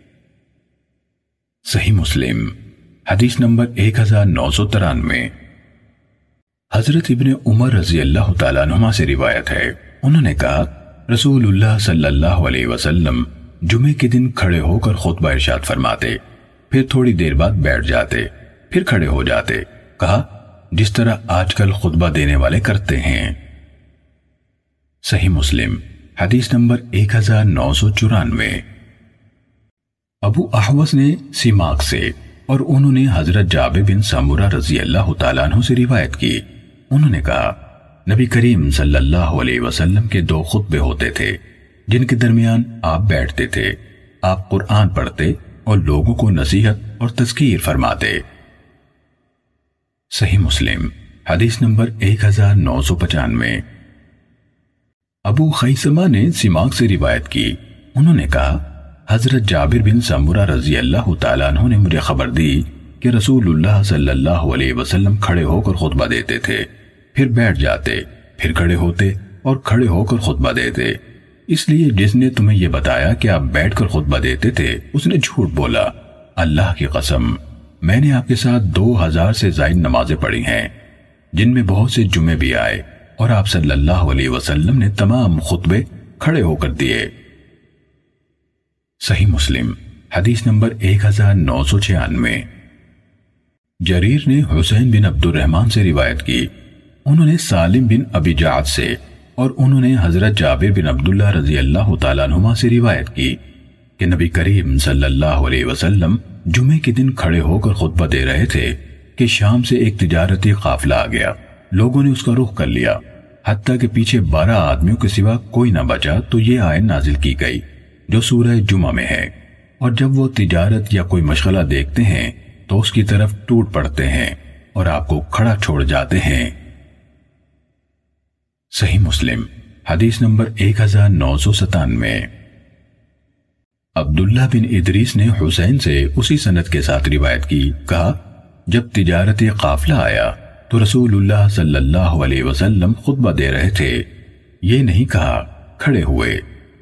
صحیح مسلم حدیث نمبر 1993۔ حضرت ابن عمر رضی اللہ تعالیٰ عنہما سے روایت ہے، انہوں نے کہا رسول اللہ صلی اللہ علیہ وسلم جمعے کے دن کھڑے ہو کر خطبہ ارشاد فرماتے، پھر تھوڑی دیر بعد بیٹھ جاتے، پھر کھڑے ہو جاتے، کہا جس طرح آج کل خطبہ دینے والے کرتے ہیں۔ صحیح مسلم حدیث نمبر 1994۔ ابو احوص نے سیماک سے، اور انہوں نے حضرت جابر بن سمرہ رضی اللہ تعالیٰ عنہ سے روایت کی، انہوں نے کہا نبی کریم صلی اللہ علیہ وسلم کے 2 خطبے ہوتے تھے جن کے درمیان آپ بیٹھتے تھے، آپ قرآن پڑھتے اور لوگوں کو نصیحت اور تذکیر فرماتے۔ صحیح مسلم حدیث نمبر 1995۔ ابو خیثمہ نے سیماک سے روایت کی، انہوں نے کہا حضرت جابر بن سمرہ رضی اللہ تعالیٰ عنہ نے مجھے خبر دی کہ رسول اللہ صلی اللہ علیہ وسلم کھڑے ہو کر خطبہ دیتے تھے، پھر بیٹھ جاتے، پھر کھڑے ہوتے اور کھڑے ہو کر خطبہ دیتے، اس لیے جس نے تمہیں یہ بتایا کہ آپ بیٹھ کر خطبہ دیتے تھے اس نے جھوٹ بولا۔ اللہ کی قسم میں نے آپ کے ساتھ 2000 سے زائد نمازیں پڑھی ہیں جن میں بہت سے جمعے بھی آئے، اور آپ صلی اللہ علیہ وسلم نے تمام خطبے کھڑے ہو کر دیے۔ صحیح مسلم حدیث نمبر 1996۔ جریر نے حسین بن عبد الرحمن سے روایت کی، انہوں نے سالم بن ابی جعد سے، اور انہوں نے حضرت جابر بن عبداللہ رضی اللہ تعالیٰ عنہما سے روایت کی کہ نبی کریم صلی اللہ علیہ وسلم جمعے کے دن کھڑے ہو کر خطبہ دے رہے تھے کہ شام سے ایک تجارتی قافلہ آ گیا، لوگوں نے اس کا رخ کر لیا، حتیٰ کہ پیچھے 12 آدمیوں کے سوا کوئی نہ بچا تو یہ آیت نازل کی گئی جو سورہ جمعہ میں ہے، اور جب وہ تجارت یا کوئی مشغلہ دیکھتے ہیں تو اس کی طرف ٹوٹ پڑتے ہیں اور آپ کو کھڑا چھوڑ جاتے ہیں۔ صحیح مسلم حدیث نمبر 1997۔ عبداللہ بن ادریس نے حسین سے اسی سند کے ساتھ روایت کی، کہا جب تجارتی قافلہ آیا تو رسول اللہ صلی اللہ علیہ وسلم خطبہ دے رہے تھے، یہ نہیں کہا کھڑے ہوئے۔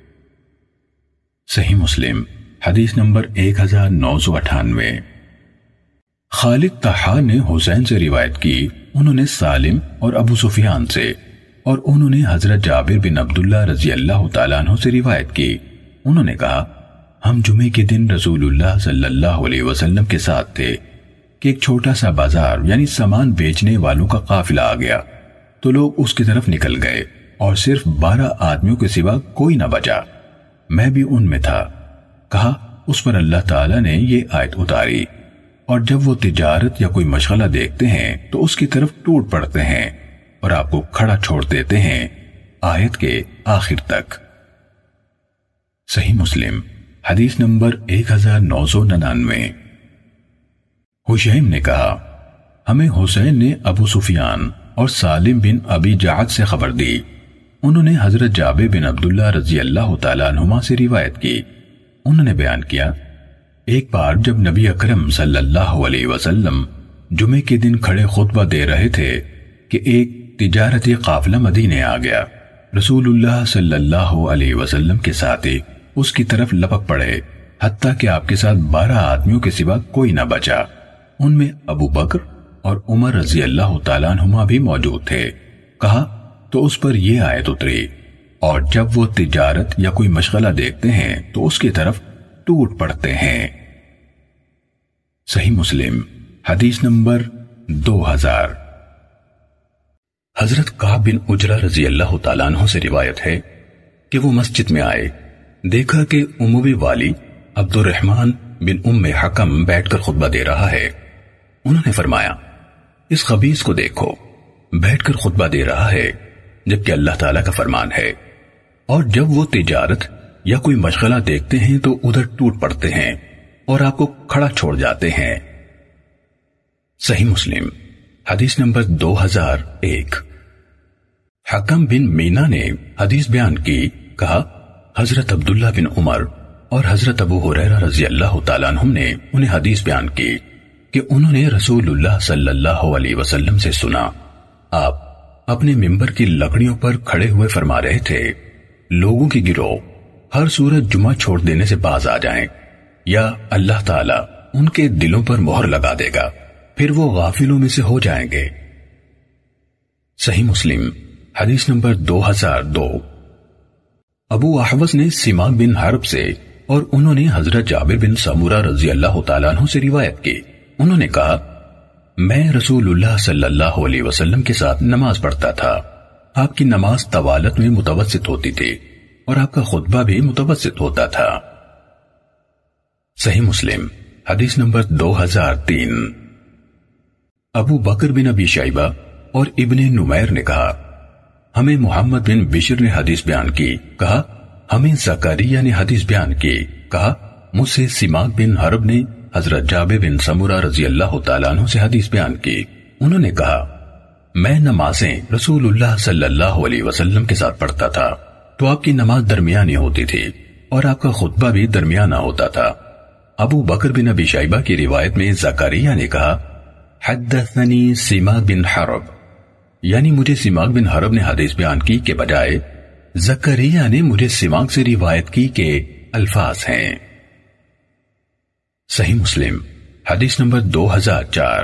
صحیح مسلم حدیث نمبر 1998۔ خالد طحان نے حسین سے روایت کی، انہوں نے سالم اور ابو سفیان سے، اور انہوں نے حضرت جابر بن عبداللہ رضی اللہ تعالیٰ عنہ سے روایت کی، انہوں نے کہا ہم جمعے کے دن رسول اللہ صلی اللہ علیہ وسلم کے ساتھ تھے کہ ایک چھوٹا سا بازار یعنی سامان بیچنے والوں کا قافلہ آ گیا تو لوگ اس کی طرف نکل گئے اور صرف 12 آدمیوں کے سوا کوئی نہ بچا، میں بھی ان میں تھا۔ کہا اس پر اللہ تعالیٰ نے یہ آیت اتاری، اور جب وہ تجارت یا کوئی مشغلہ دیکھتے ہیں تو اس کی طرف ٹوٹ پڑتے ہیں اور آپ کو کھڑا چھوڑ دیتے ہیں، آیت کے آخر تک۔ صحیح مسلم حدیث نمبر 1999۔ حشیم نے کہا ہمیں حسین نے ابو سفیان اور سالم بن ابی جعد سے خبر دی، انہوں نے حضرت جابر بن عبداللہ رضی اللہ تعالیٰ عنہما سے روایت کی، انہوں نے بیان کیا ایک بار جب نبی اکرم صلی اللہ علیہ وسلم جمعے کے دن کھڑے خطبہ دے رہے تھے کہ ایک تجارتی قافلہ مدینے آ گیا، رسول اللہ صلی اللہ علیہ وسلم کے ساتھی اس کی طرف لپک پڑے حتیٰ کہ آپ کے ساتھ 12 آدمیوں کے سوا کوئی نہ بچا۔ ان میں ابو بکر اور عمر رضی اللہ تعالیٰ عنہما بھی موجود تھے۔ کہا تو اس پر یہ آیت اتری، اور جب وہ تجارت یا کوئی مشغلہ دیکھتے ہیں تو اس کی طرف ٹوٹ پڑتے ہیں۔ صحیح مسلم حدیث نمبر 2000۔ حضرت کعب بن عجرہ رضی اللہ تعالیٰ عنہ سے روایت ہے کہ وہ مسجد میں آئے، دیکھا کہ اموی والی عبد الرحمن بن ام حکم بیٹھ کر خطبہ دے رہا ہے۔ انہوں نے فرمایا، اس خبیث کو دیکھو، بیٹھ کر خطبہ دے رہا ہے جبکہ اللہ تعالیٰ کا فرمان ہے، اور جب وہ تجارت یا کوئی مشغلہ دیکھتے ہیں تو ادھر ٹوٹ پڑتے ہیں اور آپ کو کھڑا چھوڑ جاتے ہیں۔ صحیح مسلم حدیث نمبر 2001۔ حکم بن مینا نے حدیث بیان کی، کہا حضرت عبداللہ بن عمر اور حضرت ابو ہریرہ رضی اللہ تعالیٰ عنہم نے انہیں حدیث بیان کی کہ انہوں نے رسول اللہ صلی اللہ علیہ وسلم سے سنا، آپ اپنے ممبر کی لکڑیوں پر کھڑے ہوئے فرما رہے تھے، لوگوں کی گروہ ہر صورت جمعہ چھوڑ دینے سے باز آ جائیں، یا اللہ تعالیٰ ان کے دلوں پر مہر لگا دے گا، پھر وہ غافلوں میں سے ہو جائیں گے۔ صحیح مسلم حدیث نمبر 2002۔ ابو احوص نے سماک بن حرب سے اور انہوں نے حضرت جابر بن سمورہ رضی اللہ تعالیٰ عنہ سے روایت کی، انہوں نے کہا، میں رسول اللہ صلی اللہ علیہ وسلم کے ساتھ نماز پڑھتا تھا، آپ کی نماز طوالت میں متوسط ہوتی تھی اور آپ کا خطبہ بھی متوسط ہوتا تھا۔ صحیح مسلم حدیث نمبر 2003۔ ابو بکر بن ابی شیبہ اور ابن نمیر نے کہا، ہمیں محمد بن بشر نے حدیث بیان کی، کہا ہمیں زکریا نے حدیث بیان کی، کہا مجھ سے سماک بن حرب نے حضرت جابر بن سمورہ رضی اللہ تعالیٰ عنہ سے حدیث بیان کی، انہوں نے کہا میں نمازیں رسول اللہ صلی اللہ علیہ وسلم کے ساتھ پڑھتا تھا تو آپ کی نماز درمیانی ہوتی تھی اور آپ کا خطبہ بھی درمیانہ ہوتا تھا۔ ابو بکر بن ابی شیبہ کی روایت میں زکریا نے کہا حدثنی سماک بن حرب، یعنی مجھے سماک بن حرب نے حدیث بیان کی کے بجائے زکریا نے مجھے سماک سے روایت کی کے الفاظ ہیں۔ صحیح مسلم حدیث نمبر 2004۔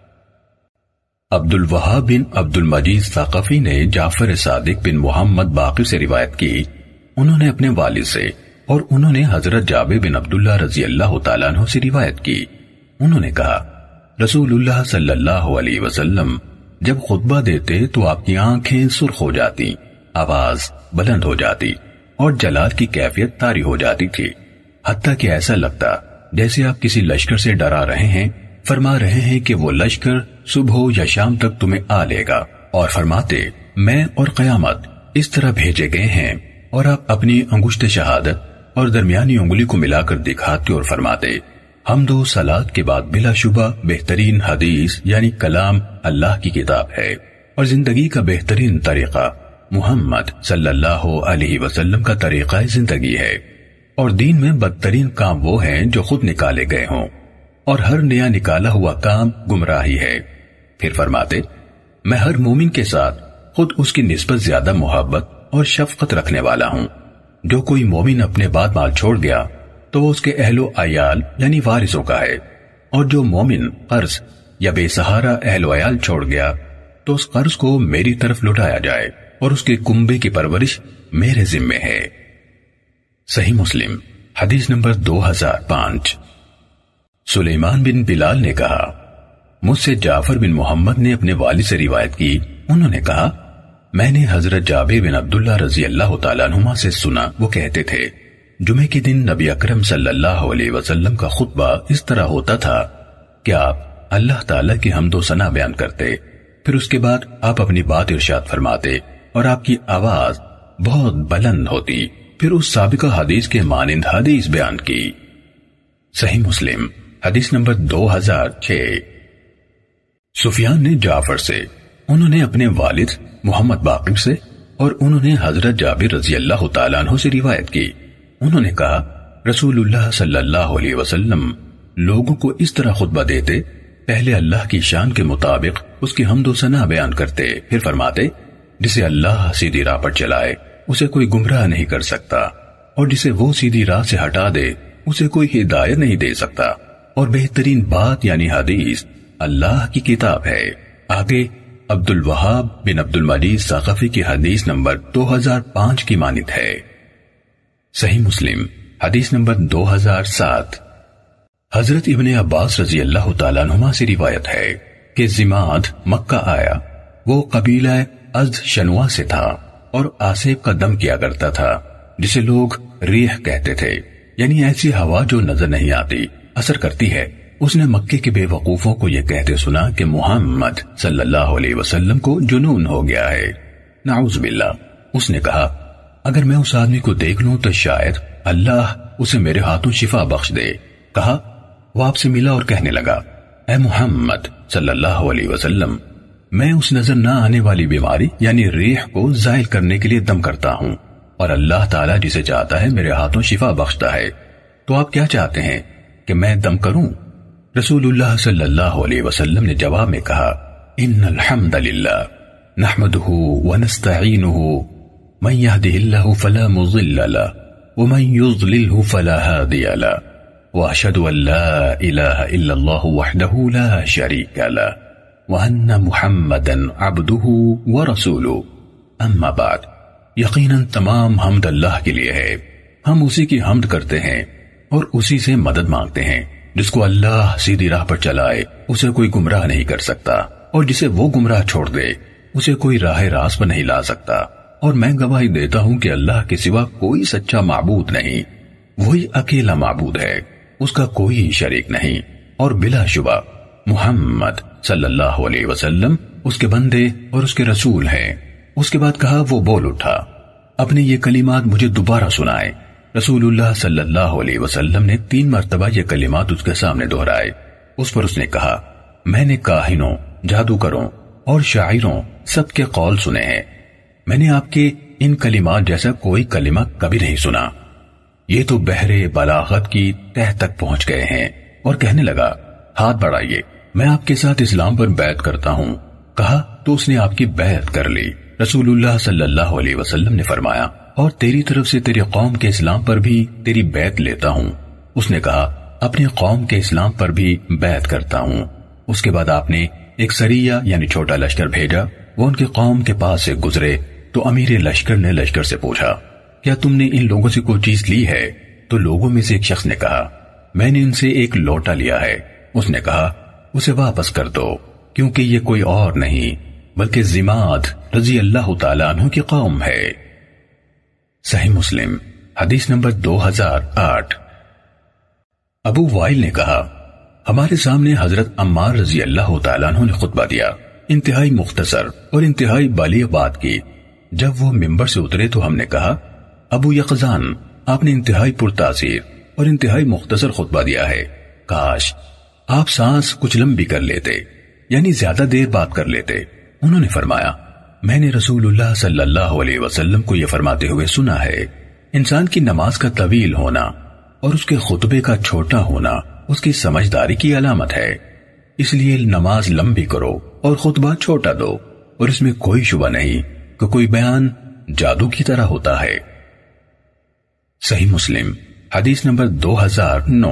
عبد الوہاب بن عبد المجید ثقفی نے جعفر صادق بن محمد باقر سے روایت کی، انہوں نے اپنے والد سے اور انہوں نے حضرت جابر بن عبداللہ رضی اللہ تعالیٰ عنہ سے روایت کی، انہوں نے کہا رسول اللہ صلی اللہ علیہ وسلم جب خطبہ دیتے تو آپ کی آنکھیں سرخ ہو جاتی، آواز بلند ہو جاتی اور جلال کی کیفیت طاری ہو جاتی تھی، حتیٰ کہ ایسا لگتا جیسے آپ کسی لشکر سے ڈرا رہے ہیں، فرما رہے ہیں کہ وہ لشکر صبح یا شام تک تمہیں آ لے گا، اور فرماتے میں اور قیامت اس طرح بھیجے گئے ہیں، اور آپ اپنی انگشت شہادت اور درمیانی انگلی کو ملا کر دکھاتے اور فرماتے حمد و صلات کے بعد بلا شبہ بہترین حدیث یعنی کلام اللہ کی کتاب ہے، اور زندگی کا بہترین طریقہ محمد صلی اللہ علیہ وسلم کا طریقہ زندگی ہے، اور دین میں بدترین کام وہ ہیں جو خود نکالے گئے ہوں، اور ہر نیا نکالا ہوا کام گمراہی ہے۔ پھر فرماتے میں ہر مومن کے ساتھ خود اس کی نسبت زیادہ محبت اور شفقت رکھنے والا ہوں، جو کوئی مومن اپنے بعد مال چھوڑ گیا تو وہ اس کے اہل و عیال یعنی وارثوں کا ہے، اور جو مومن قرض یا بے سہارا اہل و عیال چھوڑ گیا تو اس قرض کو میری طرف لوٹایا جائے اور اس کے کنبے کی پرورش میرے ذمے ہے۔ صحیح مسلم حدیث نمبر 2005۔ سلیمان بن بلال نے کہا مجھ سے جعفر بن محمد نے اپنے والد سے روایت کی، انہوں نے کہا میں نے حضرت جابر بن عبداللہ رضی اللہ تعالیٰ عنہما سے سنا، وہ کہتے تھے جمعے کے دن نبی اکرم صلی اللہ علیہ وسلم کا خطبہ اس طرح ہوتا تھا کہ آپ اللہ تعالیٰ کی حمد و ثنا بیان کرتے، پھر اس کے بعد آپ اپنی بات ارشاد فرماتے اور آپ کی آواز بہت بلند ہوتی، پھر اس سابقہ حدیث کے مانند حدیث بیان کی۔ صحیح مسلم حدیث نمبر 2006۔ سفیان نے جعفر سے، انہوں نے اپنے والد محمد باقر سے اور انہوں نے حضرت جابر رضی اللہ تعالیٰ عنہ سے روایت کی، انہوں نے کہا رسول اللہ صلی اللہ علیہ وسلم لوگوں کو اس طرح خطبہ دیتے، پہلے اللہ کی شان کے مطابق اس کی حمد و ثنا بیان کرتے، پھر فرماتے جسے اللہ سیدھی راہ پر چلائے اسے کوئی گمراہ نہیں کر سکتا، اور جسے وہ سیدھی راہ سے ہٹا دے اسے کوئی ہدایت نہیں دے سکتا، اور بہترین بات یعنی حدیث اللہ کی کتاب ہے۔ آگے عبد الوہاب بن عبد المجید ثقفی کی حدیث نمبر 2005 کی مانند ہے۔ صحیح مسلم حدیث نمبر 2007۔ حضرت ابن عباس رضی اللہ تعالیٰ عنہما سے روایت ہے کہ زماد مکہ آیا، وہ قبیلہ ازد شنوا سے تھا اور آسیب کا دم کیا کرتا تھا، جسے لوگ ریح کہتے تھے، یعنی ایسی ہوا جو نظر نہیں آتی، اثر کرتی ہے۔ اس نے مکے کے بے وقوفوں کو یہ کہتے سنا کہ محمد صلی اللہ علیہ وسلم کو جنون ہو گیا ہے، نعوذ باللہ۔ اس نے کہا اگر میں اس آدمی کو دیکھ لوں تو شاید اللہ اسے میرے ہاتھوں شفا بخش دے۔ کہا وہ آپ سے ملا اور کہنے لگا اے محمد صلی اللہ علیہ وسلم، میں اس نظر نہ آنے والی بیماری یعنی ریح کو زائل کرنے کے لیے دم کرتا ہوں، اور اللہ تعالیٰ جسے چاہتا ہے میرے ہاتھوں شفا بخشتا ہے، تو آپ کیا چاہتے ہیں کہ میں دم کروں؟ رسول اللہ صلی اللہ علیہ وسلم نے جواب میں کہا ان الحمد للہ نحمده ونستعینه من يهده الله فلا مضل له ومن يضلله فلا هادي له واشهد ان لا اله الا الله وحده لا شريك له وان محمدا عبده ورسوله اما بعد۔ یقیناً تمام حمد اللہ کے لیے ہے، ہم اسی کی حمد کرتے ہیں اور اسی سے مدد مانگتے ہیں۔ جس کو اللہ سیدھی راہ پر چلائے اسے کوئی گمراہ نہیں کر سکتا، اور جسے وہ گمراہ چھوڑ دے اسے کوئی راہ راست پر نہیں لا سکتا، اور میں گواہی دیتا ہوں کہ اللہ کے سوا کوئی سچا معبود نہیں، وہی اکیلا معبود ہے، اس کا کوئی شریک نہیں، اور بلا شبہ محمد صلی اللہ علیہ وسلم اس کے بندے اور اس کے رسول ہیں۔ اس کے بعد کہا وہ بول اٹھا اپنے یہ کلمات مجھے دوبارہ سنائے۔ رسول اللہ صلی اللہ علیہ وسلم نے 3 مرتبہ یہ کلمات اس کے سامنے دہرائے۔ اس پر اس نے کہا میں نے کاہنوں، جادوگروں اور شاعروں سب کے قول سنے ہیں، میں نے آپ کے ان کلمات جیسا کوئی کلمہ کبھی نہیں سنا، یہ تو بحر بلاغت کی تہ تک پہنچ گئے ہیں۔ اور کہنے لگا ہاتھ بڑھائیے، میں آپ کے ساتھ اسلام پر بیعت کرتا ہوں۔ کہا تو اس نے آپ کی بیعت کر لی۔ رسول اللہ صلی اللہ علیہ وسلم نے فرمایا اور تیری طرف سے تیری قوم کے اسلام پر بھی تیری بیعت لیتا ہوں۔ اس نے کہا اپنی قوم کے اسلام پر بھی بیعت کرتا ہوں۔ اس کے بعد آپ نے ایک سریہ یعنی چھوٹا لشکر بھیجا، وہ ان کی قوم کے پاس سے گزرے تو امیر لشکر نے لشکر سے پوچھا کیا تم نے ان لوگوں سے کوئی چیز لی ہے؟ تو لوگوں میں سے ایک شخص نے کہا میں نے ان سے ایک لوٹا لیا ہے۔ اس نے کہا اسے واپس کر دو، کیونکہ یہ کوئی اور نہیں بلکہ زماد رضی اللہ تعالیٰ عنہ کی قوم ہے۔ صحیح مسلم حدیث نمبر 2008۔ ابو وائل نے کہا ہمارے سامنے حضرت عمار رضی اللہ تعالیٰ عنہ نے خطبہ دیا، انتہائی مختصر اور انتہائی بالیغ بات کی۔ جب وہ ممبر سے اترے تو ہم نے کہا ابو یقظان آپ نے انتہائی پرتاثیر اور انتہائی مختصر خطبہ دیا ہے، کاش آپ سانس کچھ لمبی کر لیتے، یعنی زیادہ دیر بات کر لیتے۔ انہوں نے فرمایا میں نے رسول اللہ صلی اللہ علیہ وسلم کو یہ فرماتے ہوئے سنا ہے انسان کی نماز کا طویل ہونا اور اس کے خطبے کا چھوٹا ہونا اس کی سمجھداری کی علامت ہے، اس لیے نماز لمبی کرو اور خطبہ چھوٹا دو، اور اس میں کوئی شبہ نہیں کہ کوئی بیان جادو کی طرح ہوتا ہے۔ صحیح مسلم حدیث نمبر 2009۔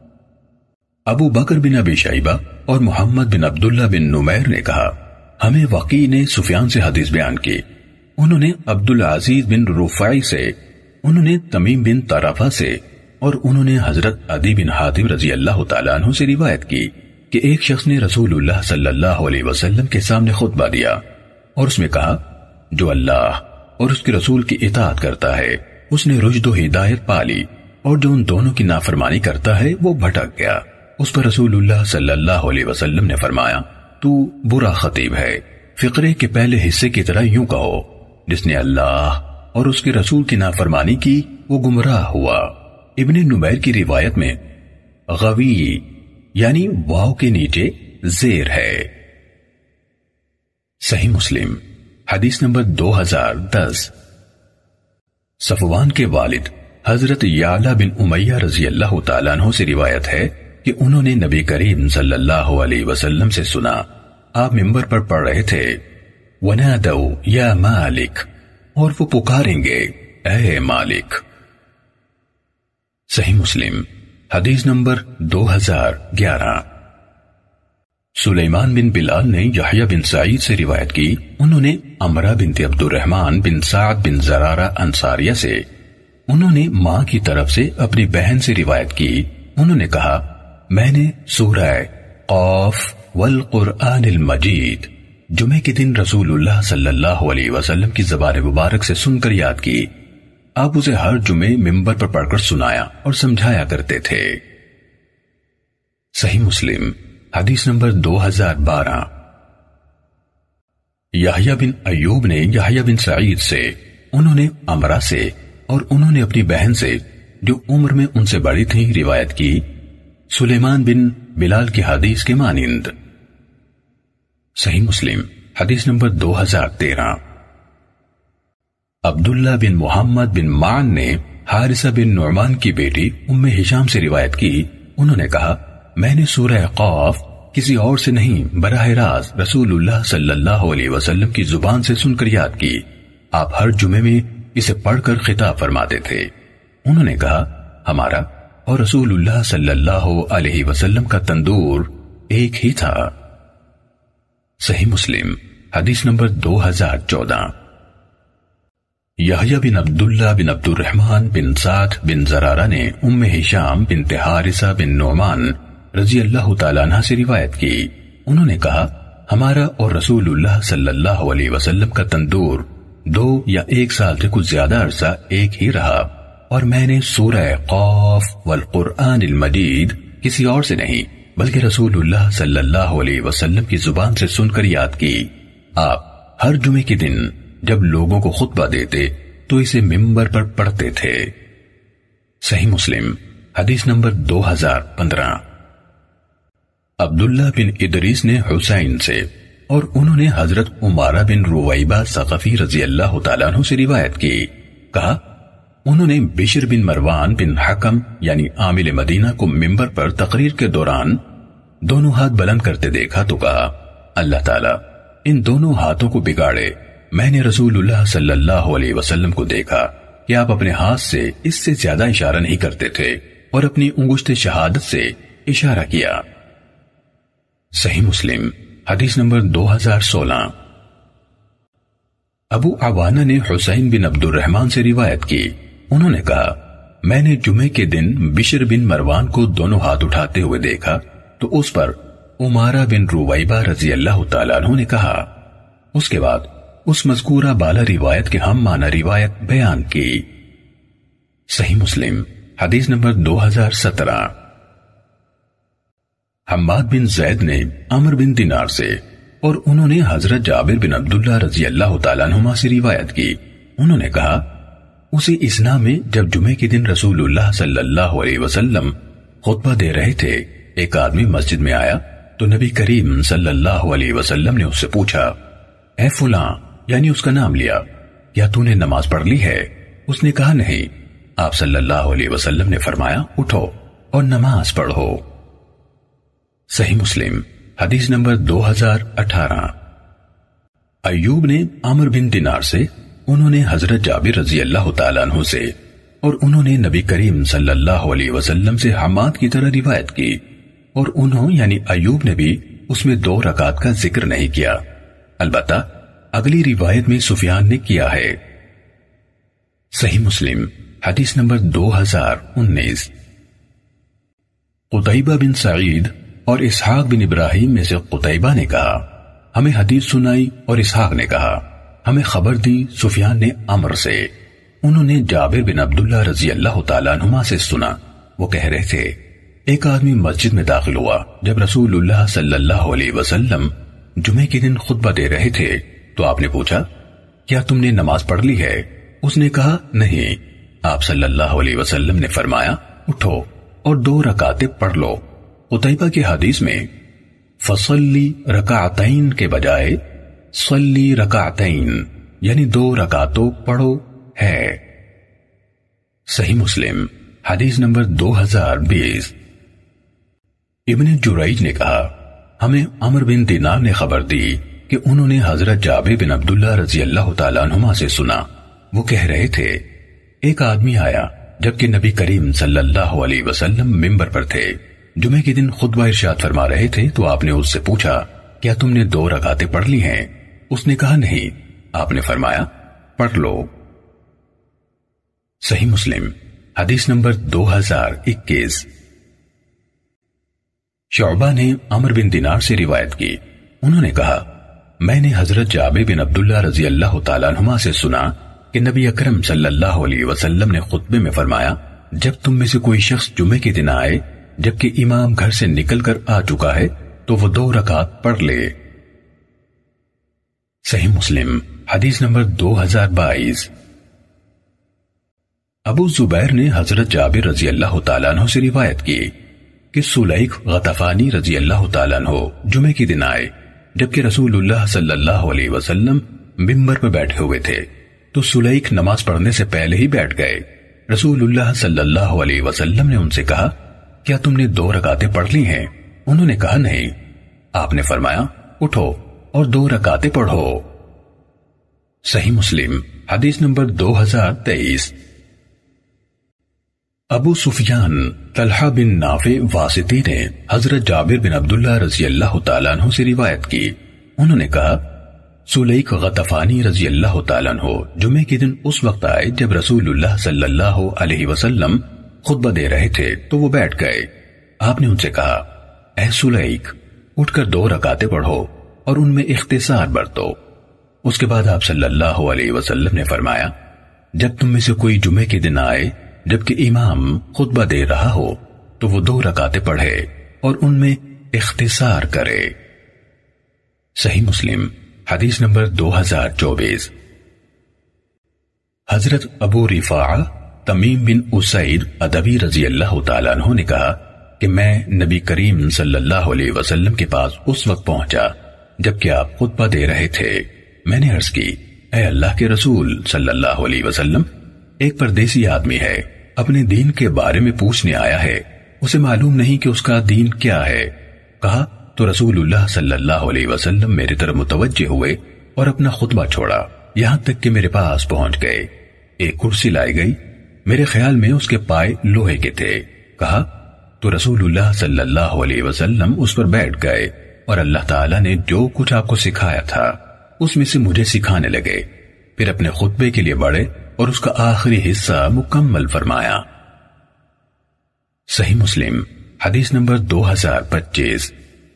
ابو بکر بن ابی شیبہ اور محمد بن عبداللہ بن نمیر نے کہا ہمیں وقی نے سفیان سے حدیث بیان کی، انہوں نے عبدالعزیز بن رفاعی سے، انہوں نے تمیم بن طرفہ سے، اور انہوں نے حضرت عدی بن حاتم رضی اللہ تعالیٰ عنہ سے روایت کی کہ ایک شخص نے رسول اللہ صلی اللہ علیہ وسلم کے سامنے خطبہ دیا اور اس میں کہا جو اللہ اور اس کے رسول کی اطاعت کرتا ہے اس نے رشد و ہدایت پالی، اور جو ان دونوں کی نافرمانی کرتا ہے وہ بھٹک گیا۔ اس پر رسول اللہ صلی اللہ علیہ وسلم نے فرمایا تو برا خطیب ہے، فقرے کے پہلے حصے کی طرح یوں کہو جس نے اللہ اور اس کے رسول کی نافرمانی کی وہ گمراہ ہوا۔ ابن نمیر کی روایت میں غوی یعنی واو کے نیچے زیر ہے۔ صحیح مسلم حدیث نمبر 2010۔ صفوان کے والد حضرت یعلا بن امیہ رضی اللہ تعالیٰ عنہ سے روایت ہے کہ انہوں نے نبی کریم صلی اللہ علیہ وسلم سے سنا آپ ممبر پر پڑھ رہے تھے وَنَادَوْا يَا مَالِكَ، اور وہ پکاریں گے اے مالک۔ صحیح مسلم حدیث نمبر 2011۔ سلیمان بن بلال نے یحییٰ بن سعید سے روایت کی، انہوں نے عمرہ بنت عبد الرحمن بن سعد بن زرارہ انصاریہ سے، انہوں نے ماں کی طرف سے اپنی بہن سے روایت کی، انہوں نے کہا میں نے سورہ قاف والقرآن المجید جمعے کے دن رسول اللہ صلی اللہ علیہ وسلم کی زبان مبارک سے سن کر یاد کی۔ آپ اسے ہر جمعے ممبر پر پڑھ کر سنایا اور سمجھایا کرتے تھے۔ صحیح مسلم حدیث نمبر 2012۔ یحییٰ بن ایوب نے یحییٰ بن سعید سے، انہوں نے عمرہ سے اور انہوں نے اپنی بہن سے جو عمر میں ان سے بڑی تھی روایت کی، سلیمان بن بلال کی حدیث کے مانند۔ صحیح مسلم حدیث نمبر 2013۔ عبداللہ بن محمد بن معن نے حارثہ بن نعمان کی بیٹی ام ہشام سے روایت کی، انہوں نے کہا میں نے سورہ قاف کسی اور سے نہیں براہ راست رسول اللہ صلی اللہ علیہ وسلم کی زبان سے سن کر یاد کی، آپ ہر جمعے میں اسے پڑھ کر خطاب فرماتے تھے۔ انہوں نے کہا ہمارا اور رسول اللہ صلی اللہ علیہ وسلم کا تندور ایک ہی تھا۔ صحیح مسلم حدیث نمبر 2014۔ یحییٰ بن عبداللہ بن عبد الرحمن بن سعد بن زرارہ نے ام ہشام بنت حارثہ بن نعمان رضی اللہ تعالیٰ عنہ سے روایت کی، انہوں نے کہا ہمارا اور رسول اللہ صلی اللہ علیہ وسلم کا تندور 2 یا 1 سال سے کچھ زیادہ عرصہ ایک ہی رہا، اور میں نے سورہ قاف والقرآن المجید کسی اور سے نہیں بلکہ رسول اللہ صلی اللہ علیہ وسلم کی زبان سے سن کر یاد کی۔ آپ ہر جمعے کے دن جب لوگوں کو خطبہ دیتے تو اسے ممبر پر پڑھتے تھے۔ صحیح مسلم حدیث نمبر 2015۔ عبداللہ بن ادریس نے حسین سے اور انہوں نے حضرت عمارہ بن رویبہ ثقفی رضی اللہ تعالیٰ عنہ سے روایت کی، کہا انہوں نے بشر بن مروان بن حکم یعنی عامل مدینہ کو ممبر پر تقریر کے دوران دونوں ہاتھ بلند کرتے دیکھا تو کہا اللہ تعالیٰ ان دونوں ہاتھوں کو بگاڑے، میں نے رسول اللہ صلی اللہ علیہ وسلم کو دیکھا کہ آپ اپنے ہاتھ سے اس سے زیادہ اشارہ نہیں کرتے تھے اور اپنی انگشت شہادت سے اشارہ کیا۔ صحیح مسلم حدیث نمبر 2016۔ ابو عوانہ نے حسین بن عبد الرحمن سے روایت کی، انہوں نے کہا میں نے جمعے کے دن بشر بن مروان کو دونوں ہاتھ اٹھاتے ہوئے دیکھا تو اس پر عمارہ بن رویبہ رضی اللہ تعالیٰ عنہ نے کہا، اس کے بعد اس مذکورہ بالا روایت کے ہم معنی روایت بیان کی۔ صحیح مسلم حدیث نمبر 2017۔ حماد بن زید نے عمر بن دینار سے اور انہوں نے حضرت جابر بن عبداللہ رضی اللہ تعالیٰ عنہما سے روایت کی، انہوں نے کہا اسی اسنا میں جب جمعے کے دن رسول اللہ صلی اللہ علیہ وسلم خطبہ دے رہے تھے، ایک آدمی مسجد میں آیا تو نبی کریم صلی اللہ علیہ وسلم نے اس سے پوچھا اے فلاں، یعنی اس کا نام لیا، کیا تو نے نماز پڑھ لی ہے؟ اس نے کہا نہیں۔ آپ صلی اللہ علیہ وسلم نے فرمایا اٹھو اور نماز پڑھو۔ صحیح مسلم حدیث نمبر 2018۔ ایوب نے عمر بن دینار سے، انہوں نے حضرت جابر رضی اللہ تعالیٰ عنہ سے اور انہوں نے نبی کریم صلی اللہ علیہ وسلم سے حماد کی طرح روایت کی، اور انہوں یعنی ایوب نے بھی اس میں 2 رکعت کا ذکر نہیں کیا، البتہ اگلی روایت میں سفیان نے کیا ہے۔ صحیح مسلم حدیث نمبر 2019۔ قتیبہ بن سعید اور اسحاق بن ابراہیم میں سے قتیبہ نے کہا ہمیں حدیث سنائی، اور اسحاق نے کہا ہمیں خبر دی سفیان نے عمر سے، انہوں نے جابر بن عبداللہ رضی اللہ تعالیٰ عنہما سے سنا، وہ کہہ رہے تھے ایک آدمی مسجد میں داخل ہوا جب رسول اللہ صلی اللہ علیہ وسلم جمعے کے دن خطبہ دے رہے تھے، تو آپ نے پوچھا کیا تم نے نماز پڑھ لی ہے؟ اس نے کہا نہیں۔ آپ صلی اللہ علیہ وسلم نے فرمایا اٹھو اور 2 رکعتیں پڑھ لو۔ قتیبہ کی حدیث میں فصلی رکعتین کے بجائے صلی رکعتین یعنی 2 رکعتوں پڑھو ہے۔ صحیح مسلم حدیث نمبر 2020۔ ابن جریج نے کہا ہمیں عمر بن دینار نے خبر دی، کہ انہوں نے حضرت جابر بن عبداللہ رضی اللہ تعالیٰ عنہما سے سنا، وہ کہہ رہے تھے ایک آدمی آیا جبکہ نبی کریم صلی اللہ علیہ وسلم منبر پر تھے، جمعے کے دن خطبہ ارشاد فرما رہے تھے، تو آپ نے اس سے پوچھا کیا تم نے 2 رکعتیں پڑھ لی ہیں؟ اس نے کہا نہیں۔ آپ نے فرمایا پڑھ لو۔ صحیح مسلم حدیث نمبر 2021۔ شعبہ نے عمر بن دینار سے روایت کی، انہوں نے کہا میں نے حضرت جابر بن عبداللہ رضی اللہ تعالیٰ عنہما سے سنا کہ نبی اکرم صلی اللہ علیہ وسلم نے خطبے میں فرمایا جب تم میں سے کوئی شخص جمعے کے دن آئے جبکہ امام گھر سے نکل کر آ چکا ہے تو وہ 2 رکعت پڑھ لے۔ صحیح مسلم حدیث نمبر 2022۔ ابو زبیر نے حضرت جابر رضی اللہ تعالیٰ عنہ سے روایت کی کہ سلیک غطفانی رضی اللہ تعالیٰ عنہ جمعے کے دن آئے جبکہ رسول اللہ صلی اللہ علیہ وسلم منبر پر بیٹھے ہوئے تھے، تو سلیک نماز پڑھنے سے پہلے ہی بیٹھ گئے۔ رسول اللہ صلی اللہ علیہ وسلم نے ان سے کہا کیا تم نے 2 رکعتیں پڑھ لی ہیں؟ انہوں نے کہا نہیں۔ آپ نے فرمایا اٹھو اور 2 رکعتیں پڑھو۔ صحیح مسلم حدیث نمبر 2023۔ ابو سفیان طلحہ بن نافع واسطی نے حضرت جابر بن عبداللہ رضی اللہ تعالیٰ عنہ سے روایت کی، انہوں نے کہا سلیک غطفانی رضی اللہ تعالیٰ عنہ جمعے کے دن اس وقت آئے جب رسول اللہ صلی اللہ علیہ وسلم خطبہ دے رہے تھے تو وہ بیٹھ گئے۔ آپ نے ان سے کہا اے سلیک اٹھ کر 2 رکعتیں پڑھو اور ان میں اختصار برتو۔ اس کے بعد آپ صلی اللہ علیہ وسلم نے فرمایا جب تم میں سے کوئی جمعے کے دن آئے جبکہ امام خطبہ دے رہا ہو تو وہ 2 رکعتیں پڑھے اور ان میں اختصار کرے۔ صحیح مسلم حدیث نمبر 2024۔ حضرت ابو رفاعہ تمیم بن اسید ادبی رضی اللہ تعالیٰ عنہ نے کہا کہ میں نبی کریم صلی اللہ علیہ وسلم کے پاس اس وقت پہنچا جبکہ آپ خطبہ دے رہے تھے۔ میں نے عرض کی اے اللہ کے رسول صلی اللہ علیہ وسلم، ایک پردیسی آدمی ہے، اپنے دین کے بارے میں پوچھنے آیا ہے، اسے معلوم نہیں کہ اس کا دین کیا ہے۔ کہا تو رسول اللہ صلی اللہ علیہ وسلم میری طرف متوجہ ہوئے اور اپنا خطبہ چھوڑا یہاں تک کہ میرے پاس پہنچ گئے۔ ایک کرسی لائی گئی، میرے خیال میں اس کے پائے لوہے کے تھے۔ کہا تو رسول اللہ صلی اللہ علیہ وسلم اس پر بیٹھ گئے اور اللہ تعالیٰ نے جو کچھ آپ کو سکھایا تھا اس میں سے مجھے سکھانے لگے، پھر اپنے خطبے کے لیے بڑھے اور اس کا آخری حصہ مکمل فرمایا۔ صحیح مسلم حدیث نمبر 2025۔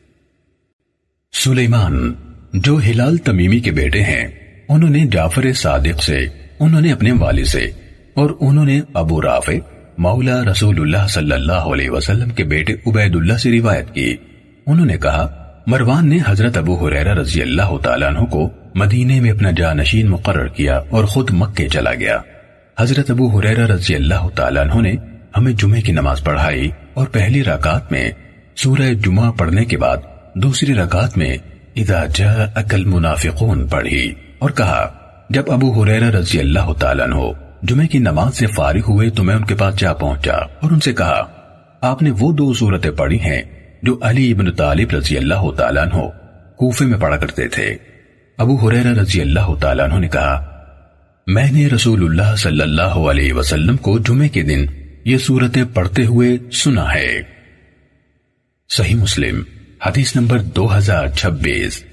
سلیمان جو ہلال تمیمی کے بیٹے ہیں، انہوں نے جعفر صادق سے، انہوں نے اپنے والد سے، اور انہوں نے ابو رافع مولا رسول اللہ صلی اللہ علیہ وسلم کے بیٹے عبید اللہ سے روایت کی۔ انہوں نے کہا مروان نے حضرت ابو ہریرہ رضی اللہ تعالیٰ عنہ کو مدینے میں اپنا جانشین مقرر کیا اور خود مکے چلا گیا۔ حضرت ابو ہریرہ رضی اللہ تعالیٰ عنہ نے ہمیں جمعے کی نماز پڑھائی اور پہلی رکعت میں سورہ جمعہ پڑھنے کے بعد دوسری رکعت میں اذا جاءک المنافقون پڑھی اور کہا جب ابو ہریرہ رضی اللہ تعالیٰ عنہ جمعے کی نماز سے فارغ ہوئے تو میں ان کے پاس جا پہنچا اور ان سے کہا آپ نے وہ 2 سورتیں پڑھی ہیں جو علی ابن طالب رضی اللہ تعالیٰ عنہ کوفے میں پڑھا کرتے تھے۔ ابو ہریرہ رضی اللہ تعالیٰ عنہ نے کہا میں نے رسول اللہ صلی اللہ علیہ وسلم کو جمعے کے دن یہ سورتیں پڑھتے ہوئے سنا ہے۔ صحیح مسلم حدیث نمبر 2026۔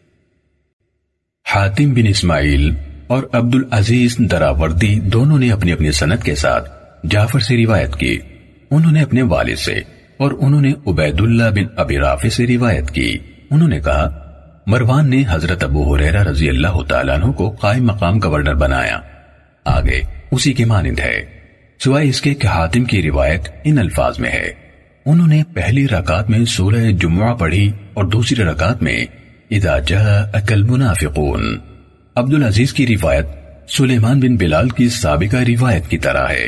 حاتم بن اسماعیل اور عبد العزیز دراوردی دونوں نے اپنی اپنی سند کے ساتھ جعفر سے روایت کی، انہوں نے اپنے والد سے اور انہوں نے عبید اللہ بن ابی رافع سے روایت کی۔ انہوں نے کہا مروان نے حضرت ابو ہریرہ رضی اللہ تعالیٰ عنہ کو قائم مقام گورنر بنایا، آگے اسی کے مانند ہے، سوائے اس کے کہ حاتم کی روایت ان الفاظ میں ہے انہوں نے پہلی رکعت میں سورہ جمعہ پڑھی اور دوسری رکعت میں اذا جاءک المنافقون۔ عبد العزیز کی روایت سلیمان بن بلال کی سابقہ روایت کی طرح ہے۔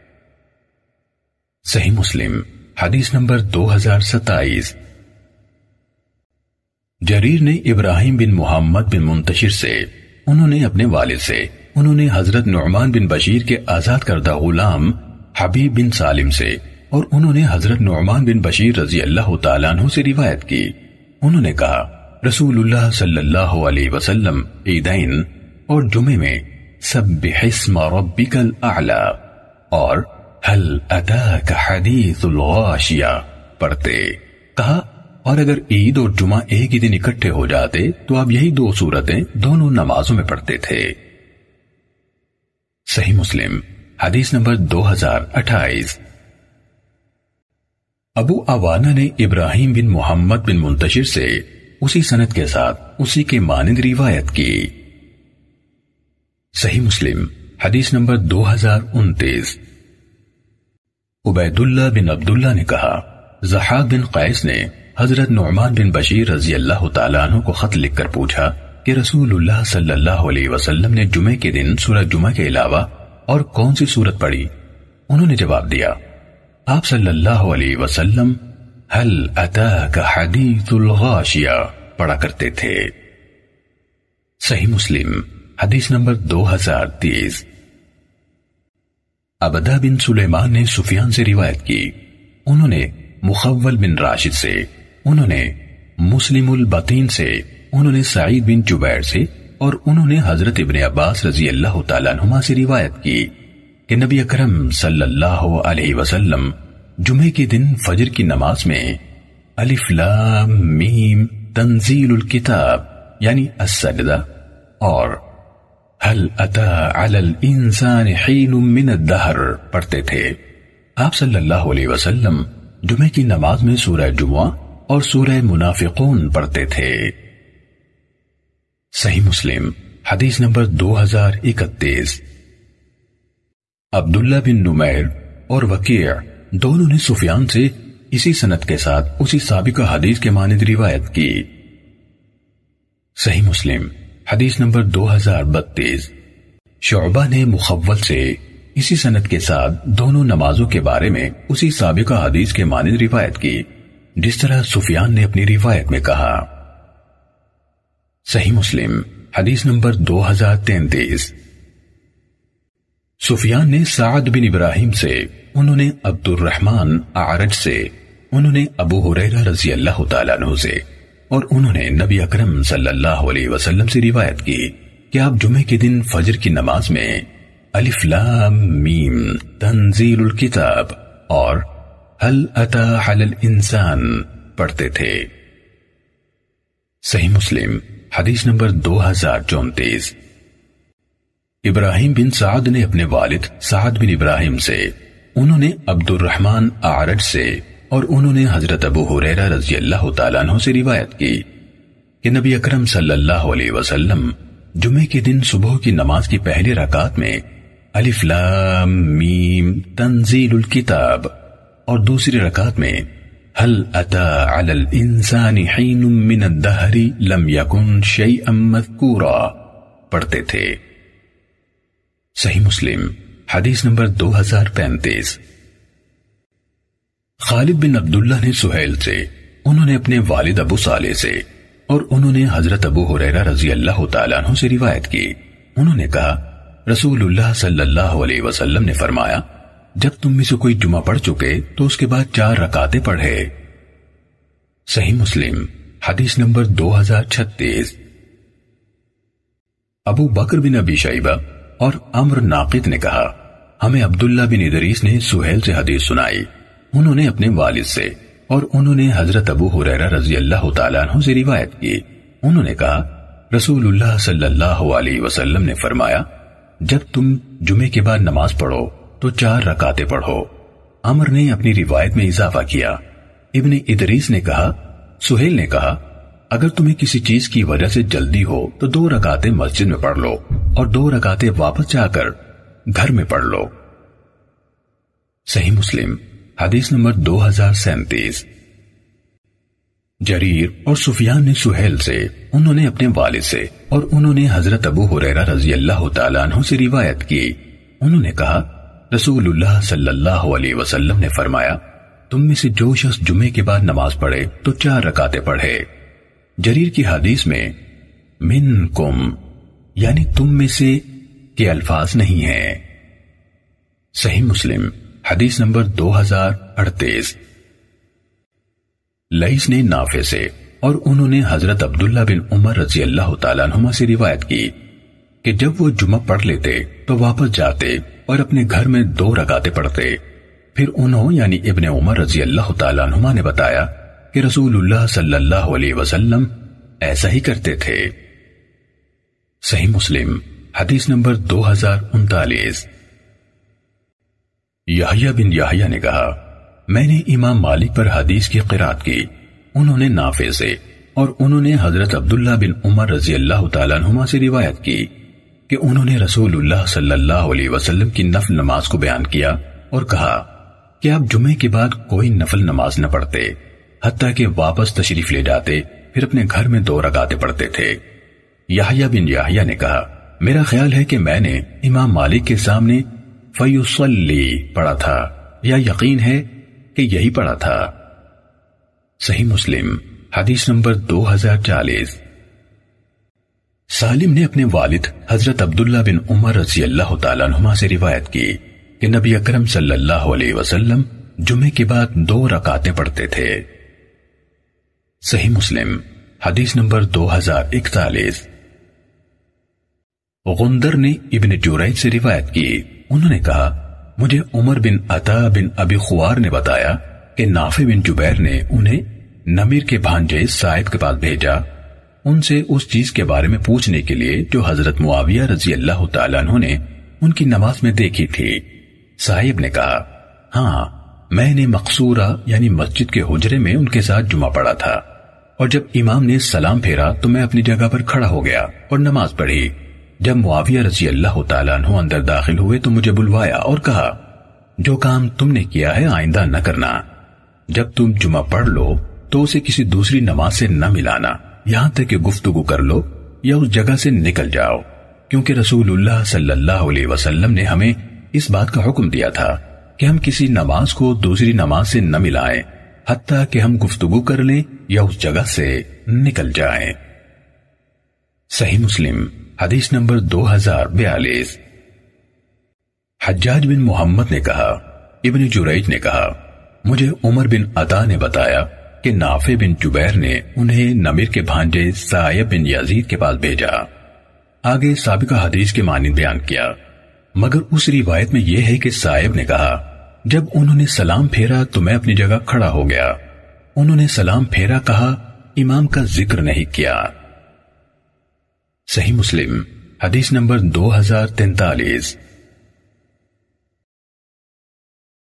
صحیح مسلم حدیث نمبر 2027۔ جریر نے ابراہیم بن محمد بن منتشر سے، انہوں نے اپنے والد سے، انہوں نے حضرت نعمان بن بشیر کے آزاد کردہ غلام حبیب بن سالم سے، اور انہوں نے حضرت نعمان بن بشیر رضی اللہ تعالیٰ عنہ سے روایت کی۔ انہوں نے کہا رسول اللہ صلی اللہ علیہ وسلم عیدین اور جمعے میں سبح اسم ربک الاعلی اور هل اتاک حدیث الغاشیہ پڑھتے. کہا اور اگر عید اور جمعہ ایک ہی دن اکٹھے ہو جاتے تو آپ یہی دو صورتیں دونوں نمازوں میں پڑھتے تھے. صحیح مسلم حدیث نمبر 2028. ابو عوانہ نے ابراہیم بن محمد بن منتشر سے اسی سند کے ساتھ اسی کے مانند روایت کی. صحیح مسلم حدیث نمبر 2029. عبید اللہ بن عبداللہ نے کہا ضحاک بن قیس نے حضرت نعمان بن بشیر رضی اللہ تعالیٰ عنہ کو خط لکھ کر پوچھا کہ رسول اللہ صلی اللہ علیہ وسلم نے جمعے کے دن سورہ جمعہ کے علاوہ اور کون سی سورت پڑھی؟ انہوں نے جواب دیا آپ صلی اللہ علیہ وسلم هل اتاک حدیث الغاشیہ پڑھا کرتے تھے. صحیح مسلم حدیث نمبر 2030. عبدہ بن سلیمان نے سفیان سے روایت کی. انہوں نے مخول بن راشد سے, انہوں نے مسلم البطین سے, انہوں نے سعید بن جبیر سے اور انہوں نے حضرت ابن عباس رضی اللہ تعالیٰ عنہما سے روایت کی کہ نبی اکرم صلی اللہ علیہ وسلم جمعے کے دن فجر کی نماز میں الف لام میم تنزیل الکتاب یعنی السجدہ اور هل اتا علی الانسان حین من الدہر پڑھتے تھے. آپ صلی اللہ علیہ وسلم جمعے کی نماز میں سورہ جمعہ اور سورہ منافقون پڑھتے تھے. صحیح مسلم حدیث نمبر 2031. عبداللہ بن نمیر اور وکیع دونوں نے سفیان سے اسی سند کے ساتھ اسی سابقہ حدیث کے مانند روایت کی. صحیح مسلم حدیث نمبر 2032. شعبہ نے مخول سے اسی سند کے ساتھ دونوں نمازوں کے بارے میں اسی سابقہ حدیث کے مانند روایت کی جس طرح سفیان نے اپنی روایت میں کہا. صحیح مسلم حدیث نمبر 2033. سفیان نے سعد بن ابراہیم سے, انہوں نے عبد الرحمن اعرج سے, انہوں نے ابو ہریرہ رضی اللہ تعالیٰ عنہ سے اور انہوں نے نبی اکرم صلی اللہ علیہ وسلم سے روایت کی کہ آپ جمعے کے دن فجر کی نماز میں الف لام میم تنزیل الکتاب اور هل اتا علی الانسان پڑھتے تھے. صحیح مسلم حدیث نمبر 2034. ابراہیم بن سعد نے اپنے والد سعد بن ابراہیم سے, انہوں نے عبد الرحمن اعرج سے اور انہوں نے حضرت ابو ہریرہ رضی اللہ تعالیٰ عنہ سے روایت کی کہ نبی اکرم صلی اللہ علیہ وسلم جمعے کے دن صبح کی نماز کی پہلی رکعت میں الف لام میم تنزیل الکتاب اور دوسری رکعت میں هل اتا علی الانسان حین من الدہر لم یکن شیئا مذکورا پڑھتے تھے. صحیح مسلم حدیث نمبر 2035. خالد بن عبداللہ نے سہیل سے, انہوں نے اپنے والد ابو صالح سے اور انہوں نے حضرت ابو ہریرہ رضی اللہ تعالیٰ عنہ سے روایت کی. انہوں نے کہا رسول اللہ صلی اللہ علیہ وسلم نے فرمایا جب تم میں سے کوئی جمعہ پڑھ چکے تو اس کے بعد 4 رکعتیں پڑھے. صحیح مسلم حدیث نمبر 2036. ابو بکر بن ابی شیبہ اور عمر ناقد نے کہا ہمیں عبداللہ بن ادریس نے سہیل سے حدیث سنائی. انہوں نے اپنے والد سے اور انہوں نے حضرت ابو ہریرہ رضی اللہ تعالیٰ عنہ سے روایت کی. انہوں نے کہا رسول اللہ صلی اللہ علیہ وسلم نے فرمایا جب تم جمعے کے بعد نماز پڑھو تو 4 رکعتیں پڑھو. عمر نے اپنی روایت میں اضافہ کیا. ابن ادریس نے کہا سہیل نے کہا اگر تمہیں کسی چیز کی وجہ سے جلدی ہو تو 2 رکعتیں مسجد میں پڑھ لو اور 2 رکعتیں واپس جا کر گھر میں پڑھ لو. صحیح مسلم حدیث نمبر 2037. جریر اور سفیان نے سہیل سے, انہوں نے اپنے والد سے اور انہوں نے حضرت ابو ہریرہ رضی اللہ تعالیٰ عنہ سے روایت کی. انہوں نے کہا رسول اللہ صلی اللہ علیہ وسلم نے فرمایا تم میں سے جو شخص جمعے کے بعد نماز پڑھے تو 4 رکعتیں پڑھے. جریر کی حدیث میں منکم یعنی تم میں سے کے الفاظ نہیں ہیں. صحیح مسلم حدیث نمبر 2038. لیث نے نافع سے, اور انہوں نے حضرت عبداللہ بن عمر رضی اللہ تعالیٰ عنہما سے روایت کی کہ جب وہ جمعہ پڑھ لیتے تو واپس جاتے اور اپنے گھر میں 2 رکعتیں پڑھتے۔ پھر انہوں یعنی ابن عمر رضی اللہ تعالیٰ عنہما نے بتایا کہ رسول اللہ صلی اللہ علیہ وسلم ایسا ہی کرتے تھے۔ صحیح مسلم حدیث نمبر 2039۔ یحییٰ بن یحییٰ نے کہا میں نے امام مالک پر حدیث کی قرات کی، انہوں نے نافع سے اور انہوں نے حضرت عبداللہ بن عمر رضی اللہ تعالیٰ عنہما سے روایت کی کہ انہوں نے رسول اللہ صلی اللہ علیہ وسلم کی نفل نماز کو بیان کیا اور کہا کہ آپ جمعے کے بعد کوئی نفل نماز نہ پڑھتے حتیٰ کہ واپس تشریف لے جاتے، پھر اپنے گھر میں 2 رکعتیں پڑھتے تھے۔ یحییٰ بن یحییٰ نے کہا میرا خیال ہے کہ میں نے امام مالک کے سامنے فیصلی پڑھا تھا، یا یقین ہے کہ یہی پڑھا تھا۔ صحیح مسلم حدیث نمبر 2040۔ سالم نے اپنے والد حضرت عبداللہ بن عمر رضی اللہ تعالیٰ عنہما سے روایت کی کہ نبی اکرم صلی اللہ علیہ وسلم جمعے کے بعد 2 رکعتیں پڑھتے تھے۔ صحیح مسلم حدیث نمبر 2041۔ غندر نے ابن جریج سے روایت کی، انہوں نے کہا مجھے عمر بن عطا بن ابی خوار نے بتایا کہ نافع بن جبیر نے انہیں نمیر کے بھانجے صاحب کے پاس بھیجا، ان سے اس چیز کے بارے میں پوچھنے کے لیے جو حضرت معاویہ رضی اللہ تعالیٰ عنہ نے ان کی نماز میں دیکھی تھی۔ صاحب نے کہا ہاں میں نے مقصورہ یعنی مسجد کے حجرے میں ان کے ساتھ جمعہ پڑھا تھا، اور جب امام نے سلام پھیرا تو میں اپنی جگہ پر کھڑا ہو گیا اور نماز پڑھی۔ جب معاویہ رضی اللہ تعالیٰ عنہ اندر داخل ہوئے تو مجھے بلوایا اور کہا جو کام تم نے کیا ہے آئندہ نہ کرنا، جب تم جمعہ پڑھ لو تو اسے کسی دوسری نماز سے نہ ملانا، یہاں تک کہ گفتگو کر لو یا اس جگہ سے نکل جاؤ، کیونکہ رسول اللہ صلی اللہ علیہ وسلم نے ہمیں اس بات کا حکم دیا تھا کہ ہم کسی نماز کو دوسری نماز سے نہ ملائیں حتیٰ کہ ہم گفتگو کر لیں یا اس جگہ سے نکل جائیں۔ صحیح مسلم حدیث نمبر 2042۔ حجاج بن محمد نے کہا ابن جریج نے کہا مجھے عمر بن عطا نے بتایا کہ نافع بن جبیر نے انہیں نمیر کے بھانجے صاحب بن یزید کے پاس بھیجا۔ آگے سابقہ حدیث کے معنی بیان کیا، مگر اس روایت میں یہ ہے کہ صاحب نے کہا جب انہوں نے سلام پھیرا تو میں اپنی جگہ کھڑا ہو گیا، انہوں نے سلام پھیرا کہا، امام کا ذکر نہیں کیا۔ صحیح مسلم حدیث نمبر 2043۔